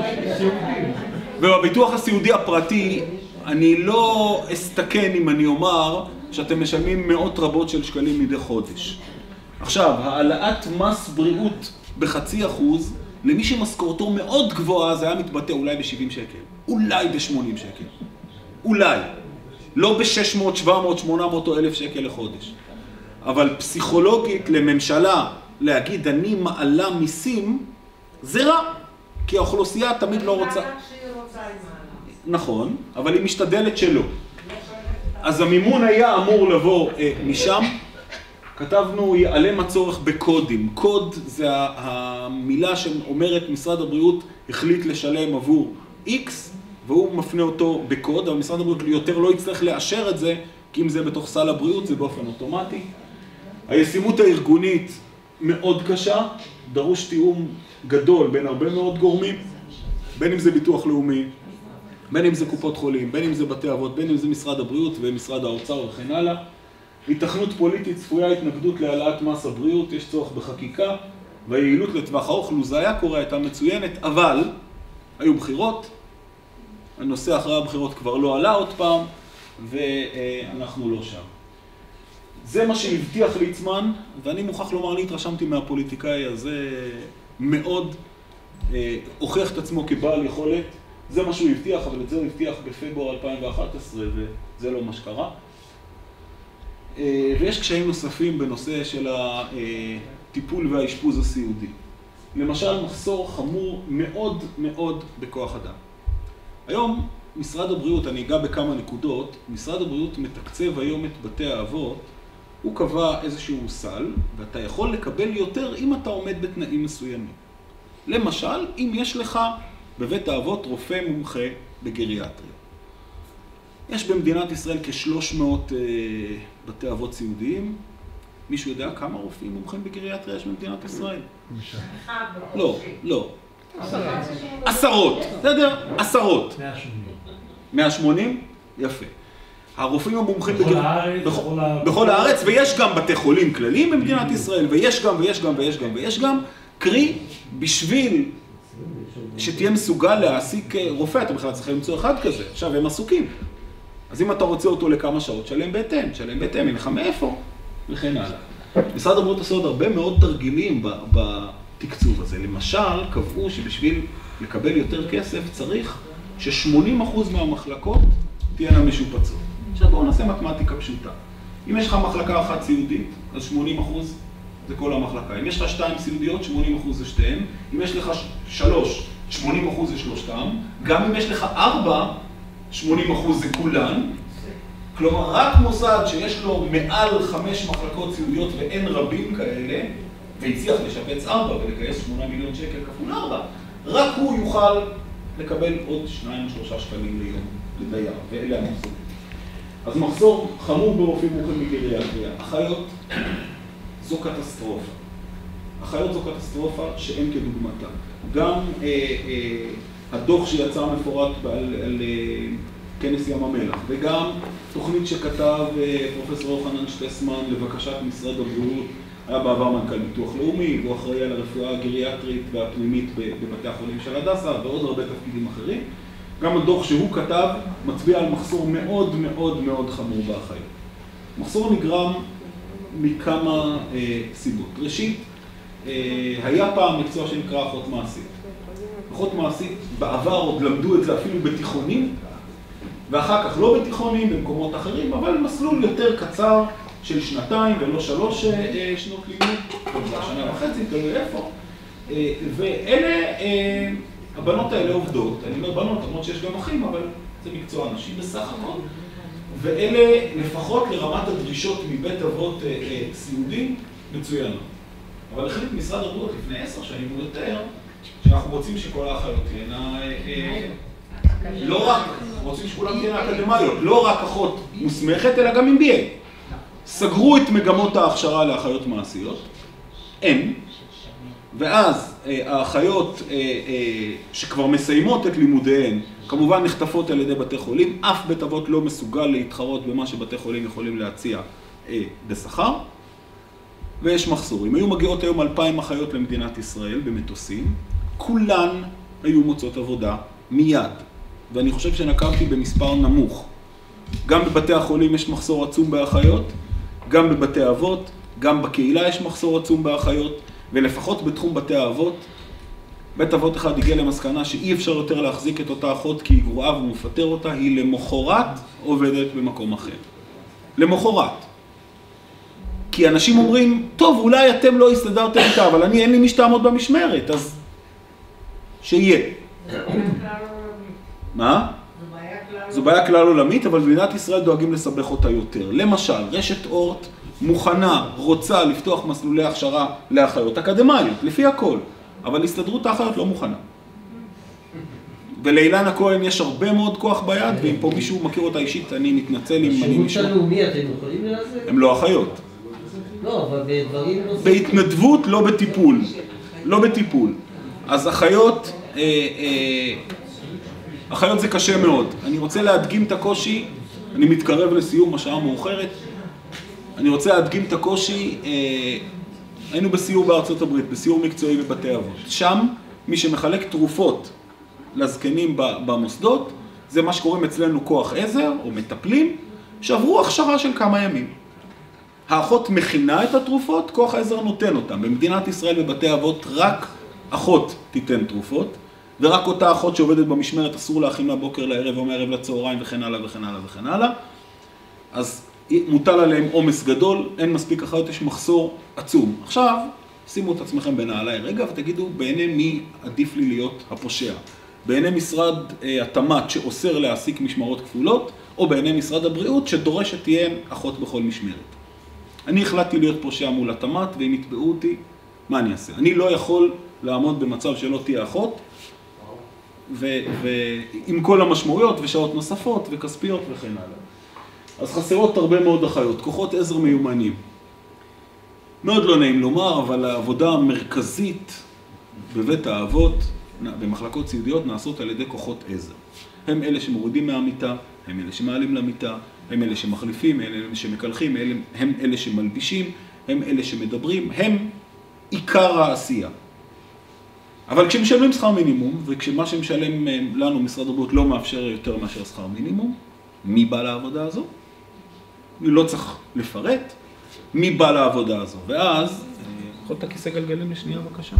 ובביטוח הסיעודי הפרטי, אני לא אסתכן אם אני אומר שאתם משלמים מאות רבות של שקלים מדי חודש. עכשיו, העלאת מס בריאות בחצי אחוז, למי שמשכורתו מאוד גבוהה, זה היה מתבטא אולי ב-שבעים שקל, אולי ב-שמונים שקל, אולי, לא ב-שש מאות, שבע מאות, שמונה מאות או אלף שקל לחודש. אבל פסיכולוגית לממשלה להגיד אני מעלה מיסים, זה רע, כי האוכלוסייה תמיד לא רוצה... נכון, אבל היא משתדלת שלא. אז המימון היה אמור לבוא אה, משם, כתבנו ייעלם הצורך בקודים. קוד זה המילה שאומרת משרד הבריאות החליט לשלם עבור X, והוא מפנה אותו בקוד, אבל משרד הבריאות יותר לא יצטרך לאשר את זה, כי אם זה בתוך סל הבריאות זה באופן אוטומטי. הישימות הארגונית מאוד קשה, דרוש תיאום גדול בין הרבה מאוד גורמים, בין אם זה ביטוח לאומי, בין אם זה קופות חולים, בין אם זה בתי אבות, בין אם זה משרד הבריאות ומשרד האוצר וכן הלאה. התכנות פוליטית צפויה התנגדות להעלאת מס הבריאות, יש צורך בחקיקה, והיעילות לטווח הארוך, לו זה היה קורה, הייתה מצוינת, אבל היו בחירות, הנושא אחרי הבחירות כבר לא עלה עוד פעם, ואנחנו לא שם. זה מה שהבטיח ליצמן, ואני מוכרח לומר, אני התרשמתי מהפוליטיקאי הזה מאוד, הוכיח את עצמו כבעל יכולת, זה מה שהוא הבטיח, אבל את זה הוא הבטיח בפברואר אלפיים ואחת עשרה, וזה לא מה שקרה. ויש קשיים נוספים בנושא של הטיפול והאשפוז הסיעודי. למשל, מחסור חמור מאוד מאוד בכוח אדם. היום, משרד הבריאות, אני אגע בכמה נקודות, משרד הבריאות מתקצב היום את בתי האבות, הוא קבע איזשהו סל, ואתה יכול לקבל יותר אם אתה עומד בתנאים מסוימים. למשל, אם יש לך בבית האבות רופא מומחה בגריאטריה. יש במדינת ישראל כ-שלוש מאות אה, בתי אבות סיעודיים. מישהו יודע כמה רופאים מומחים בגריאטריה יש במדינת ישראל? לא, לא. עשרות, בסדר? עשרות. מאה ושמונים? יפה. הרופאים המומחים בכל הארץ, ויש גם בתי חולים כלליים במדינת ישראל, ויש גם, ויש גם, ויש גם, ויש גם, קרי, בשביל שתהיה מסוגל להעסיק רופא, אתה בכלל צריך למצוא אחד כזה, עכשיו הם עסוקים. אז אם אתה רוצה אותו לכמה שעות, שלם בהתאם, שלם בהתאם, אין לך מאיפה, וכן הלאה. משרד הבריאות עושה עוד הרבה מאוד תרגילים בתקצוב הזה. למשל, קבעו שבשביל לקבל יותר כסף צריך ש-שמונים אחוז מהמחלקות תהיינה משופצות. עכשיו בואו נעשה מתמטיקה פשוטה. אם יש לך מחלקה אחת סיעודית, אז שמונים אחוז זה כל המחלקה. אם יש לך שתיים סיעודיות, שמונים אחוז זה שתיהן. אם יש לך שלוש, שמונים אחוז זה שלושתם. גם אם יש לך ארבע, שמונים אחוז זה כולן. כלומר, רק מוסד שיש לו מעל חמש מחלקות סיעודיות ואין רבים כאלה, והצליח לשפץ ארבע ולגייס שמונה מיליון שקל כפול ארבע, רק הוא יוכל לקבל עוד שניים או שלושה שקלים ליום לדייר, ואלה המחסור. אז מחסור חמור ברופאים מומחים בגריאטריה. אחיות זו קטסטרופה. אחיות זו קטסטרופה שאין כדוגמתה. גם אה, אה, הדוח שיצא מפורט על, על אה, כנס ים המלח, וגם תוכנית שכתב אה, פרופסור יוחנן שטסמן לבקשת משרד הבריאות, היה בעבר מנכ"ל ביטוח לאומי, והוא אחראי על הרפואה הגריאטרית והפנימית בבתי החולים של הדסה, ועוד הרבה תפקידים אחרים. גם הדוח שהוא כתב מצביע על מחסור מאוד מאוד מאוד חמור באחיות. מחסור נגרם מכמה אה, סיבות. ראשית, אה, היה פעם מקצוע שנקרא אחות מעשית. אחות מעשית, בעבר עוד למדו את זה אפילו בתיכונים, ואחר כך לא בתיכונים, במקומות אחרים, אבל מסלול יותר קצר של שנתיים ולא שלוש אה, שנות לימוד, שנה וחצי, תלוי איפה. אה, ואלה, אה, הבנות האלה עובדות, אני אומר בנות, למרות שיש גם אחים, אבל זה מקצוע נשים בסך הכל. ואלה לפחות לרמת הדרישות מבית אבות אה, אה, סיעודי מצוינות. אבל החליט משרד הבריאות לפני עשר שנים או יותר, שאנחנו רוצים שכל האחיות תהיינה, אה, אה, לא רק, רוצים שכולם תהיינה אקדמיות, לא רק אחות מוסמכת, אלא גם עם בי איי. סגרו את מגמות ההכשרה לאחיות מעשיות, אין, ואז אה, האחיות אה, אה, שכבר מסיימות את לימודיהן, כמובן נחטפות על ידי בתי חולים, אף בית אבות לא מסוגל להתחרות במה שבתי חולים יכולים להציע אה, בשכר, ויש מחסור. אם היו מגיעות היום אלפיים אחיות למדינת ישראל במטוסים, כולן היו מוצאות עבודה מיד, ואני חושב שנקבתי במספר נמוך. גם בבתי החולים יש מחסור עצום באחיות, גם בבתי אבות, גם בקהילה יש מחסור עצום באחיות, ולפחות בתחום בתי האבות, בית אבות אחד הגיע למסקנה שאי אפשר יותר להחזיק את אותה אחות כי היא גרועה והוא מפטר אותה, היא למחרת עובדת במקום אחר. למחרת. כי אנשים אומרים, טוב, אולי אתם לא הסתדרתם איתה, אבל אני אין לי מי שתעמוד במשמרת, אז שיהיה. מה? זו בעיה כלל עולמית, אבל במדינת ישראל דואגים לסבך אותה יותר. למשל, רשת אורט מוכנה, רוצה לפתוח מסלולי הכשרה לאחיות אקדמיות, לפי הכל. אבל הסתדרות האחיות לא מוכנה. ולאילנה כהן יש הרבה מאוד כוח ביד, ואם פה מישהו מכיר אותה אישית, אני מתנצל אם אני נשמע. בשירות הלאומי אתם יכולים לעזור? הם לא אחיות. לא, אבל בדברים נוספים. בהתנדבות, לא בטיפול. לא בטיפול. אז אחיות, אה, אה, אחיות זה קשה מאוד. אני רוצה להדגים את הקושי, אני מתקרב לסיום, השעה מאוחרת. אני רוצה להדגים את הקושי, אה, היינו בסיור בארצות הברית, בסיור מקצועי בבתי אבות. שם, מי שמחלק תרופות לזקנים במוסדות, זה מה שקוראים אצלנו כוח עזר או מטפלים, שעברו הכשרה של כמה ימים. האחות מכינה את התרופות, כוח העזר נותן אותם. במדינת ישראל בבתי אבות רק אחות תיתן תרופות, ורק אותה אחות שעובדת במשמרת אסור להכין מהבוקר לערב או מערב לצהריים וכן הלאה וכן הלאה וכן הלאה. אז מוטל עליהם עומס גדול, אין מספיק אחיות, יש מחסור עצום. עכשיו, שימו את עצמכם בנעלי רגע ותגידו בעיני מי עדיף לי להיות הפושע. בעיני משרד התמ"ת שאוסר להעסיק משמרות כפולות, או בעיני משרד הבריאות שדורש שתהיה אחות בכל משמרת. אני החלטתי להיות פושע מול התמ"ת, ואם יתבעו אותי, מה אני אעשה? אני לא יכול לעמוד במצב שלא תהיה אחות, ועם כל המשמעויות ושעות נוספות וכספיות וכן הלאה. אז חסרות הרבה מאוד אחיות, כוחות עזר מיומנים. מאוד לא נעים לומר, אבל העבודה המרכזית בבית האבות, במחלקות סיעודיות, נעשות על ידי כוחות עזר. הם אלה שמורידים מהמיטה, הם אלה שמעלים למיטה, הם אלה שמחליפים, הם אלה שמקלחים, הם אלה שמלבישים, הם אלה שמדברים, הם עיקר העשייה. אבל כשמשלמים שכר מינימום, וכשמה שמשלם לנו משרד הבריאות לא מאפשר יותר מאשר שכר מינימום, מי בא לעבודה הזו? לא צריך לפרט. מי בא לעבודה הזו? ואז, יכול את הכיסא גלגלים לשנייה בבקשה.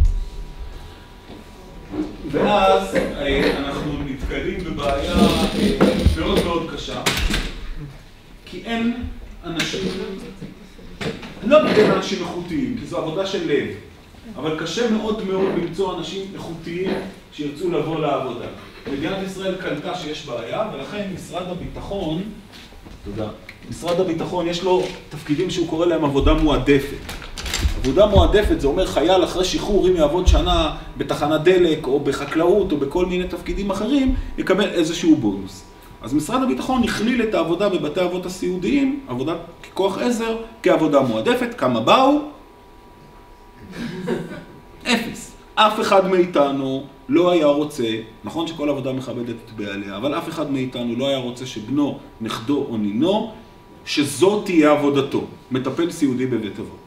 ואז אנחנו נתקלים בבעיה מאוד מאוד קשה, כי אין אנשים, אני לא מבין אנשים איכותיים, כי זו עבודה של לב, אבל קשה מאוד מאוד למצוא אנשים איכותיים שירצו לבוא לעבודה. מדינת ישראל קלטה שיש בעיה, ולכן משרד הביטחון, תודה, משרד הביטחון יש לו תפקידים שהוא קורא להם עבודה מועדפת. עבודה מועדפת זה אומר חייל אחרי שחרור, אם יעבוד שנה בתחנת דלק או בחקלאות או בכל מיני תפקידים אחרים, יקבל איזשהו בונוס. אז משרד הביטחון הכליל את העבודה בבתי אבות הסיעודיים, עבודה ככוח עזר, כעבודה מועדפת. כמה באו? אפס. אף אחד מאיתנו לא היה רוצה, נכון שכל עבודה מכבדת את בעליה, אבל אף אחד מאיתנו לא היה רוצה שבנו, נכדו או נינו, שזאת תהיה עבודתו, מטפל סיעודי בבית אבות.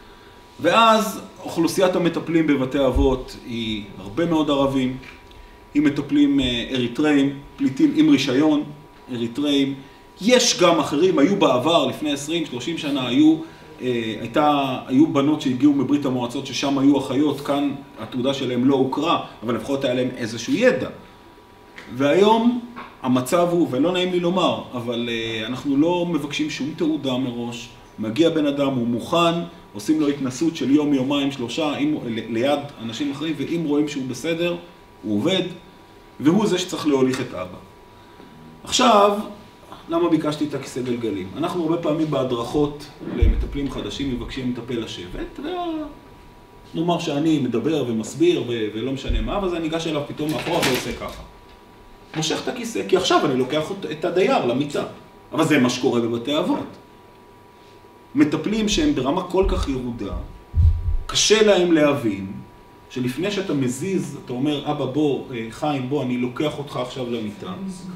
ואז אוכלוסיית המטפלים בבתי אבות היא הרבה מאוד ערבים, היא מטפלים אריתראים, פליטים עם רישיון, אריתראים. יש גם אחרים, היו בעבר, לפני עשרים שלושים שנה, היו, הייתה, היו בנות שהגיעו מברית המועצות ששם היו אחיות, כאן התעודה שלהם לא הוכרה, אבל לפחות היה להם איזשהו ידע. והיום המצב הוא, ולא נעים לי לומר, אבל אנחנו לא מבקשים שום תעודה מראש, מגיע בן אדם, הוא מוכן, עושים לו התנסות של יום, יומיים, שלושה, עם, ליד אנשים אחרים, ואם רואים שהוא בסדר, הוא עובד, והוא זה שצריך להוליך את אבא. עכשיו, למה ביקשתי את הכיסא גלגלים? אנחנו הרבה פעמים בהדרכות למטפלים חדשים מבקשים מטפל לשבת, ונאמר שאני מדבר ומסביר ו- ולא משנה מה, ואז אני ניגש אליו פתאום מאחורה ועושה ככה. מושך את הכיסא, כי עכשיו אני לוקח את הדייר למיטה. אבל זה מה שקורה בבתי אבות. מטפלים שהם ברמה כל כך ירודה, קשה להם להבין, שלפני שאתה מזיז, אתה אומר, אבא בוא, חיים בוא, אני לוקח אותך עכשיו למיטה.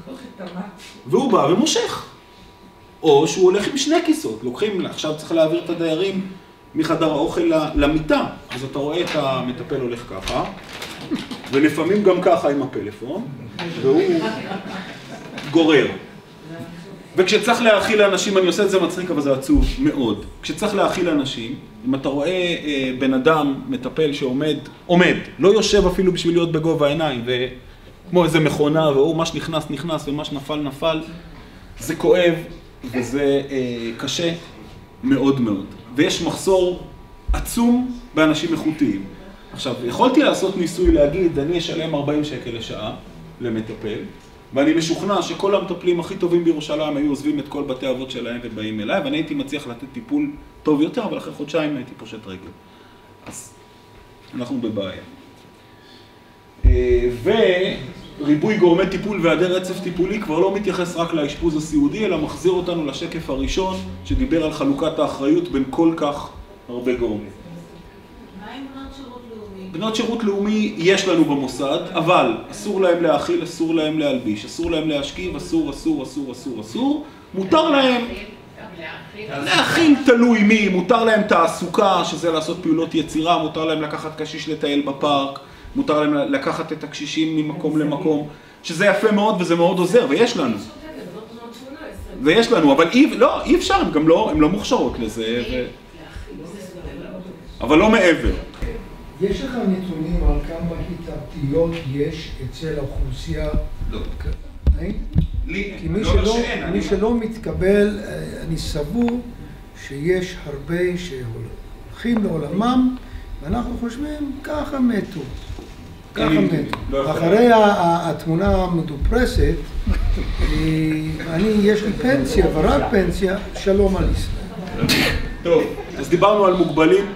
והוא בא ומושך. או שהוא הולך עם שני כיסאות, לוקחים, עכשיו צריך להעביר את הדיירים מחדר האוכל למיטה. אז אתה רואה את המטפל הולך ככה, ולפעמים גם ככה עם הפלאפון, והוא גורר. וכשצריך להאכיל לאנשים, אני עושה את זה מצחיק, אבל זה עצוב מאוד. כשצריך להאכיל לאנשים, אם אתה רואה אה, בן אדם, מטפל שעומד, עומד, לא יושב אפילו בשביל להיות בגובה העיניים, וכמו איזה מכונה, והוא מה שנכנס, נכנס, ומה שנפל, נפל, זה כואב, וזה אה, קשה מאוד מאוד. ויש מחסור עצום באנשים איכותיים. עכשיו, יכולתי לעשות ניסוי להגיד, אני אשלם ארבעים שקל לשעה למטפל, ואני משוכנע שכל המטפלים הכי טובים בירושלים היו עוזבים את כל בתי אבות שלהם ובאים אליי, ואני הייתי מצליח לתת טיפול טוב יותר, אבל אחרי חודשיים הייתי פושט רגל. אז אנחנו בבעיה. וריבוי גורמי טיפול והיעדר רצף טיפולי כבר לא מתייחס רק לאשפוז הסיעודי, אלא מחזיר אותנו לשקף הראשון, שדיבר על חלוקת האחריות בין כל כך הרבה גורמים. מה עם בנות שירות לאומי? בנות שירות לאומי יש לנו במוסד, אבל אסור להם להאכיל, אסור להם להלביש, אסור להם להשכיב, אסור, אסור, אסור, אסור, אסור. מותר להם להאכיל תלוי מי, מותר להם תעסוקה, שזה לעשות פעולות יצירה, מותר להם לקחת קשיש לטייל בפארק, מותר להם לקחת את הקשישים ממקום למקום, שזה יפה מאוד וזה מאוד עוזר, ויש לנו. ויש לנו, אבל אי, לא, אי אפשר, הם גם לא, הם לא מוכשרות לזה, ו... אבל לא מעבר. יש לך נתונים על כמה התאבדויות יש אצל האוכלוסייה? לא. כי מי שלא, מי שלא מתקבל, אני סבור שיש הרבה שהולכים לעולמם, ואנחנו חושבים, ככה מתו. ככה מתו. אחרי התמונה המדופרסת, אני, יש לי פנסיה, ורק פנסיה, שלום על ישראל. טוב, אז דיברנו על מוגבלים,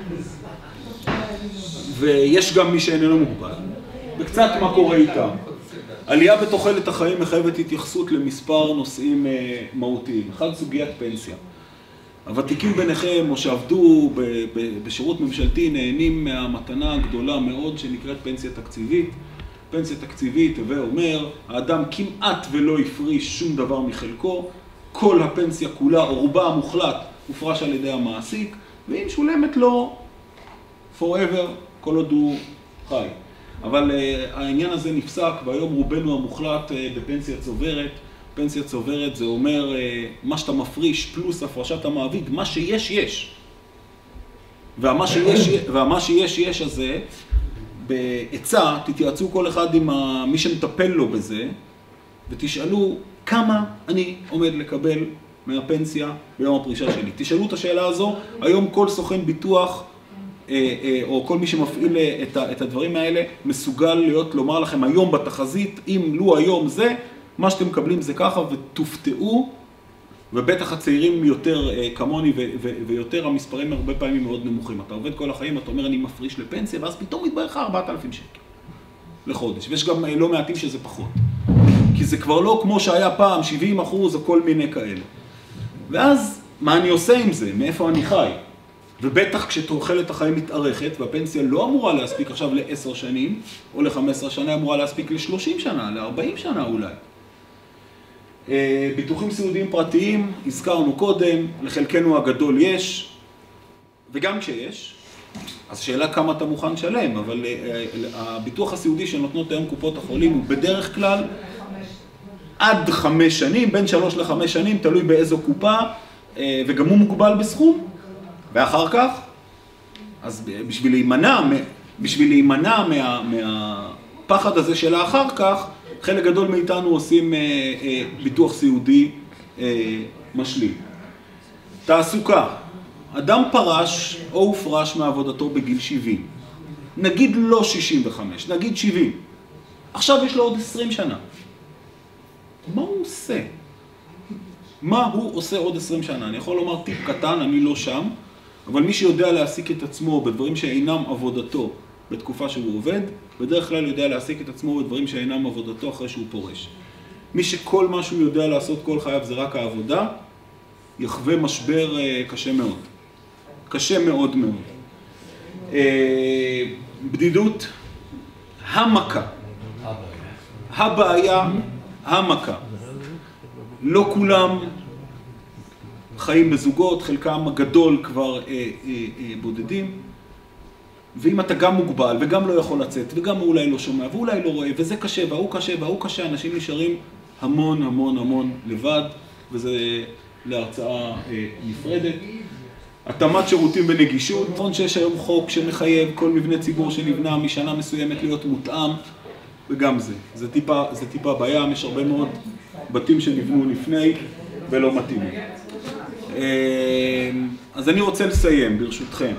ויש גם מי שאיננו מוגבל. וקצת מה קורה איתם. עלייה בתוחלת החיים מחייבת התייחסות למספר נושאים מהותיים. אחד, סוגיית פנסיה. הוותיקים ביניכם, או שעבדו בשירות ממשלתי, נהנים מהמתנה הגדולה מאוד שנקראת פנסיה תקציבית. פנסיה תקציבית, הווה אומר, האדם כמעט ולא הפריש שום דבר מחלקו, כל הפנסיה כולה, או רובה המוחלט, הופרש על ידי המעסיק, ואם שולמת לו forever, כל עוד הוא חי. אבל העניין הזה נפסק, והיום רובנו המוחלט בפנסיה צוברת. פנסיה צוברת זה אומר מה שאתה מפריש פלוס הפרשת המעביד, מה שיש יש. והמה שיש, והמה שיש יש הזה, בעצה תתייעצו כל אחד עם מי שמטפל לו בזה, ותשאלו כמה אני עומד לקבל מהפנסיה ביום הפרישה שלי. תשאלו את השאלה הזו, היום כל סוכן ביטוח, או כל מי שמפעיל את הדברים האלה, מסוגל להיות, לומר לכם היום בתחזית, אם לו היום זה, מה שאתם מקבלים זה ככה, ותופתעו, ובטח הצעירים יותר כמוני ויותר, המספרים הרבה פעמים מאוד נמוכים. אתה עובד כל החיים, אתה אומר אני מפריש לפנסיה, ואז פתאום מתברר לך ארבעת אלפים שקל לחודש. ויש גם לא מעטים שזה פחות. כי זה כבר לא כמו שהיה פעם, שבעים אחוז או כל מיני כאלה. ואז, מה אני עושה עם זה? מאיפה אני חי? ובטח כשתוחלת החיים מתארכת, והפנסיה לא אמורה להספיק עכשיו לעשר שנים, או לחמש עשרה שנה, אמורה להספיק לשלושים שנה, לארבעים שנה אולי. ביטוחים סיעודיים פרטיים, הזכרנו קודם, לחלקנו הגדול יש, וגם כשיש, אז שאלה כמה אתה מוכן לשלם, אבל הביטוח הסיעודי שנותנות היום קופות החולים הוא בדרך כלל עד חמש שנים, בין שלוש לחמש שנים, תלוי באיזו קופה, וגם הוא מוגבל בסכום, ואחר כך, אז בשביל להימנע, בשביל להימנע מה, מהפחד הזה של האחר כך, חלק גדול מאיתנו עושים אה, אה, ביטוח סיעודי אה, משלים. תעסוקה. אדם פרש או הופרש מעבודתו בגיל שבעים. נגיד לא שישים וחמש, נגיד שבעים. עכשיו יש לו עוד עשרים שנה. מה הוא עושה? מה הוא עושה עוד עשרים שנה? אני יכול לומר טיפ קטן, אני לא שם, אבל מי שיודע להעסיק את עצמו בדברים שאינם עבודתו בתקופה שהוא עובד, בדרך כלל יודע להעסיק את עצמו בדברים שאינם עבודתו אחרי שהוא פורש. מי שכל מה שהוא יודע לעשות כל חייו זה רק העבודה, יחווה משבר קשה מאוד. קשה מאוד מאוד. בדידות, המכה. הבעיה, המכה. לא כולם חיים בזוגות, חלקם הגדול כבר בודדים. ואם אתה גם מוגבל וגם לא יכול לצאת וגם אולי לא שומע ואולי לא רואה וזה קשה והוא קשה והוא קשה, אנשים נשארים המון המון המון לבד, וזה להרצאה אה, נפרדת. התאמת שירותים בנגישות, נכון שיש היום חוק שמחייב כל מבנה ציבור שנבנה משנה מסוימת להיות מותאם, וגם זה, זה טיפה, זה טיפה בים, יש הרבה מאוד בתים שנבנו לפני ולא מתאימים. אה, אז אני רוצה לסיים ברשותכם.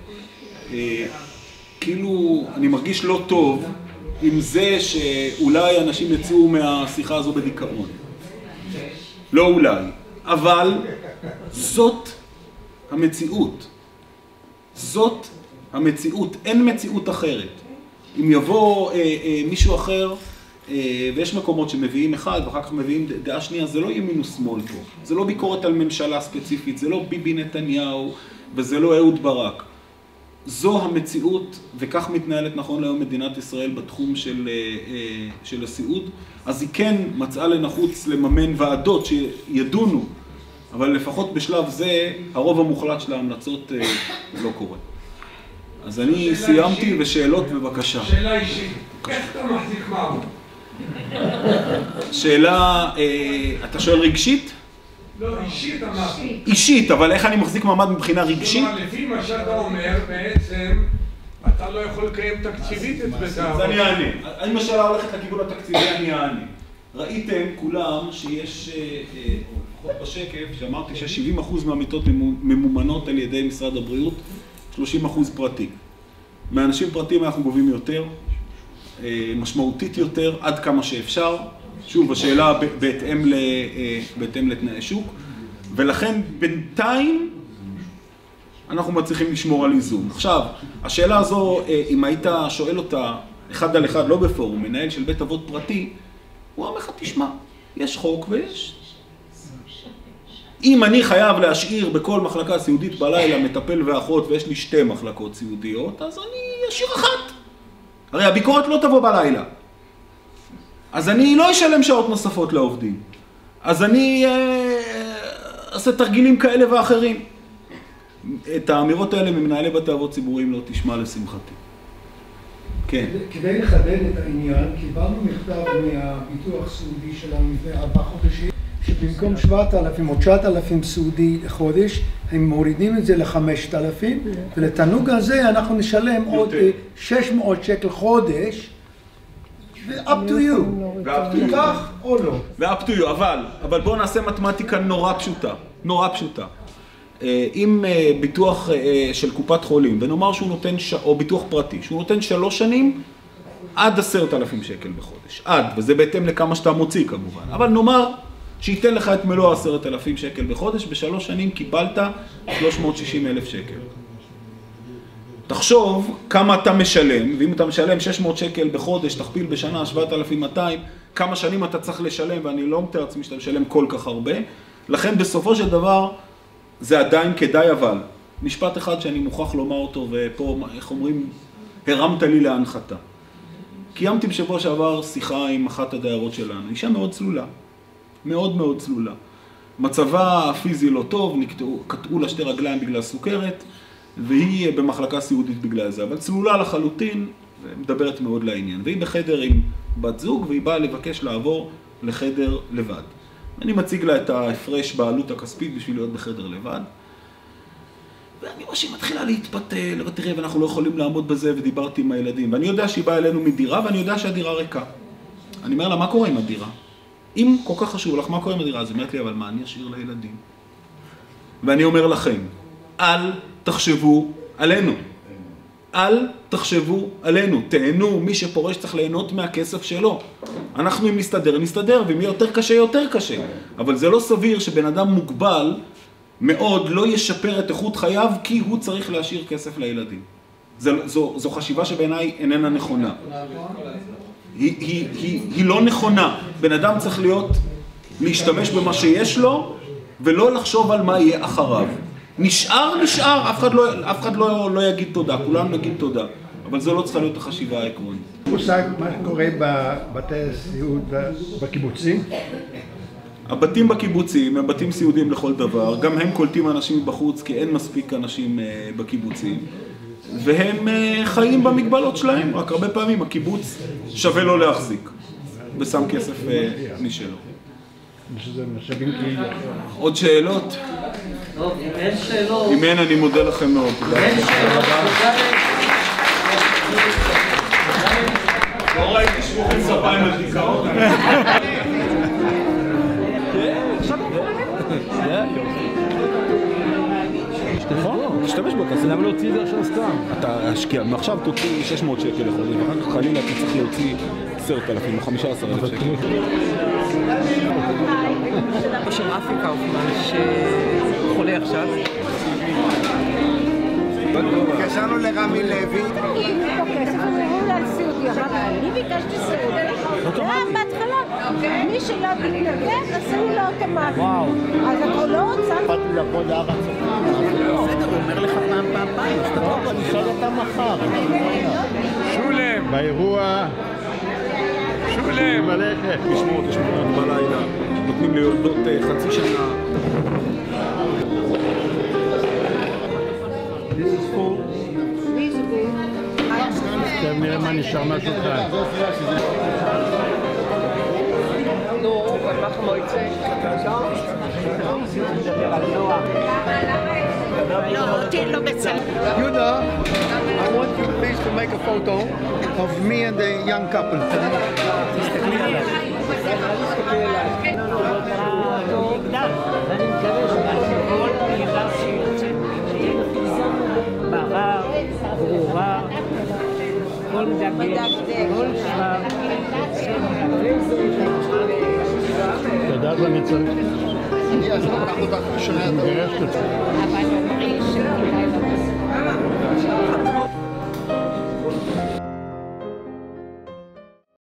כאילו, אני מרגיש לא טוב עם זה שאולי אנשים יצאו מהשיחה הזו בדיכאון. לא אולי, אבל זאת המציאות. זאת המציאות, אין מציאות אחרת. אם יבוא אה, אה, מישהו אחר, אה, ויש מקומות שמביאים אחד ואחר כך מביאים דעה שנייה, זה לא ימין ושמאל פה. זה לא ביקורת על ממשלה ספציפית, זה לא ביבי נתניהו וזה לא אהוד ברק. זו המציאות, וכך מתנהלת נכון להיום מדינת ישראל בתחום של, של הסיעוד. אז היא כן מצאה לנחוץ לממן ועדות שידונו, אבל לפחות בשלב זה, הרוב המוחלט של ההמלצות לא קורה. אז אני סיימתי, אישית. ושאלות בבקשה. שאלה אישית, איך אתה מחזיק מעמד? שאלה, אתה שואל רגשית? לא, אישית אמרתי. אישית, אבל איך אני מחזיק מעמד מבחינה רגשית? כלומר, לפי מה שאתה אומר, בעצם, אתה לא יכול לקיים תקציבית את בית העבודה. אז אני אענה. אם השאלה הולכת לכיוון התקציבי, אני אענה. ראיתם כולם שיש, לפחות בשקף, שאמרתי ש-שבעים אחוז מהמיטות ממומנות על ידי משרד הבריאות, שלושים אחוז פרטי. מאנשים פרטיים אנחנו גובים יותר, משמעותית יותר, עד כמה שאפשר. שוב, השאלה בהתאם, ל, בהתאם לתנאי שוק, ולכן בינתיים אנחנו מצליחים לשמור על איזון. עכשיו, השאלה הזו, אם היית שואל אותה אחד על אחד, לא בפורום, מנהל של בית אבות פרטי, הוא אומר לך, תשמע, יש חוק ויש. אם אני חייב להשאיר בכל מחלקה סיעודית בלילה מטפל ואחות, ויש לי שתי מחלקות סיעודיות, אז אני אשאיר אחת. הרי הביקורת לא תבוא בלילה. אז אני לא אשלם שעות נוספות לעובדים. אז אני אעשה תרגילים כאלה ואחרים. את האמירות האלה ממנהלי בתי אבות ציבוריים לא תשמע לשמחתי. כן. כדי לחדד את העניין, קיבלנו מכתב מהביטוח סיעודי שלנו לפני ארבעה חודשים, שבמקום שבעת אלפים או תשעת אלפים סיעודי לחודש, הם מורידים את זה לחמשת אלפים, ולתענוג הזה אנחנו נשלם עוד שש מאות שקל חודש, ו-up to you. תיקח או לא. ו-up to you, אבל, אבל בואו נעשה מתמטיקה נורא פשוטה, נורא פשוטה. אם ביטוח של קופת חולים, ונאמר שהוא נותן, או ביטוח פרטי, שהוא נותן שלוש שנים, עד עשרת אלפים שקל בחודש. עד, וזה בהתאם לכמה שאתה מוציא כמובן. אבל נאמר שייתן לך את מלוא עשרת אלפים שקל בחודש, בשלוש שנים קיבלת שלוש מאות ושישים אלף שקל. תחשוב כמה אתה משלם, ואם אתה משלם שש מאות שקל בחודש, תכפיל בשנה שבעת אלפים ומאתיים, כמה שנים אתה צריך לשלם, ואני לא מתאר לעצמי שאתה משלם כל כך הרבה. לכן בסופו של דבר, זה עדיין כדאי, אבל משפט אחד שאני מוכרח לומר אותו, ופה, איך אומרים, הרמת לי להנחתה. קיימתי בשבוע שעבר שיחה עם אחת הדיירות שלנו, אישה מאוד צלולה, מאוד מאוד צלולה. מצבה הפיזי לא טוב, נקטעו, קטעו לה שתי רגליים בגלל סוכרת, והיא במחלקה סיעודית בגלל זה, אבל צלולה לחלוטין, ומדברת מאוד לעניין. והיא בחדר עם בת זוג, והיא באה לבקש לעבור לחדר לבד. אני מציג לה את ההפרש בעלות הכספית בשביל להיות בחדר לבד. ואני רואה שהיא מתחילה להתפתל, ותראה, ואנחנו לא יכולים לעמוד בזה, ודיברתי עם הילדים. ואני יודע שהיא באה אלינו מדירה, ואני יודע שהדירה ריקה. אני אומר לה, מה קורה עם הדירה? אם כל כך חשוב לך, מה קורה עם הדירה? אז היא אומרת לי, אבל מה אני אשאיר לילדים? ואני אומר לכם, אל תחשבו עלינו. אל תחשבו עלינו. תהנו, מי שפורש צריך ליהנות מהכסף שלו. אנחנו אם נסתדר, נסתדר, ואם יהיה יותר קשה, יותר קשה. אבל זה לא סביר שבן אדם מוגבל מאוד לא ישפר את איכות חייו, כי הוא צריך להשאיר כסף לילדים. זו, זו, זו חשיבה שבעיניי איננה נכונה. היא, היא, היא, היא לא נכונה. בן אדם צריך להיות, להשתמש במה שיש לו, ולא לחשוב על מה יהיה אחריו. נשאר, נשאר, אף אחד לא, אף אחד לא, לא יגיד תודה, כולם נגיד תודה. אבל זו לא צריכה להיות החשיבה העקרונית. מושג מה קורה בבתי סיעוד בקיבוצים? הבתים בקיבוצים הם בתים סיעודיים לכל דבר, גם הם קולטים אנשים בחוץ כי אין מספיק אנשים בקיבוצים, והם חיים במגבלות שלהם, רק הרבה פעמים הקיבוץ שווה לו להחזיק, ושם כסף משלו. עוד שאלות? טוב, אם אין שאלות... אם אין, אני מודה לכם מאוד. אין שאלות, לא ראיתי שמוכן ספיים על דיכאון. תשתמש בו, למה להוציא את זה עכשיו סתם? אתה השקיע, מעכשיו תוציא שש מאות שקל לחודש, ואחר כך חלילה אתה צריך להוציא עשרת אלפים או חמישה עשר אלף שקל. של רפי קאופמן שחולה עכשיו. התקשרנו לרמי לוי. איפה כסף? הוא על סיעודי, אמרתי, אני ביקשתי סיעודי. בהתחלה, מי שלא מתנגד, עשינו לו אוטומטי. אז אתה לא רוצה... באתי לבוא לארץ. בסדר, הוא אומר לך פעם פעם פעם, אז תבוא, אני אשאל אותה מחר. שולם! באירוע... שולם! מלאכת! תשמעו, תשמעו, בלילה. נותנים ליולדות חצי שנה. נראה מה נשאר משהו כאן. נו, אבל מה כמו יצא? לא, אותי לא בצל. Yuda, I want you please to make a photo of me and the young couple. תסתכלי עליי. ואני מקווה שכל מילה שיוצא, שיהיה אחיזה ברר, ברורה, כל דגש, כל שבב, אתה יודע מה אני צריך? אני אז לקח אותך שנה. אני מגרשת אותך.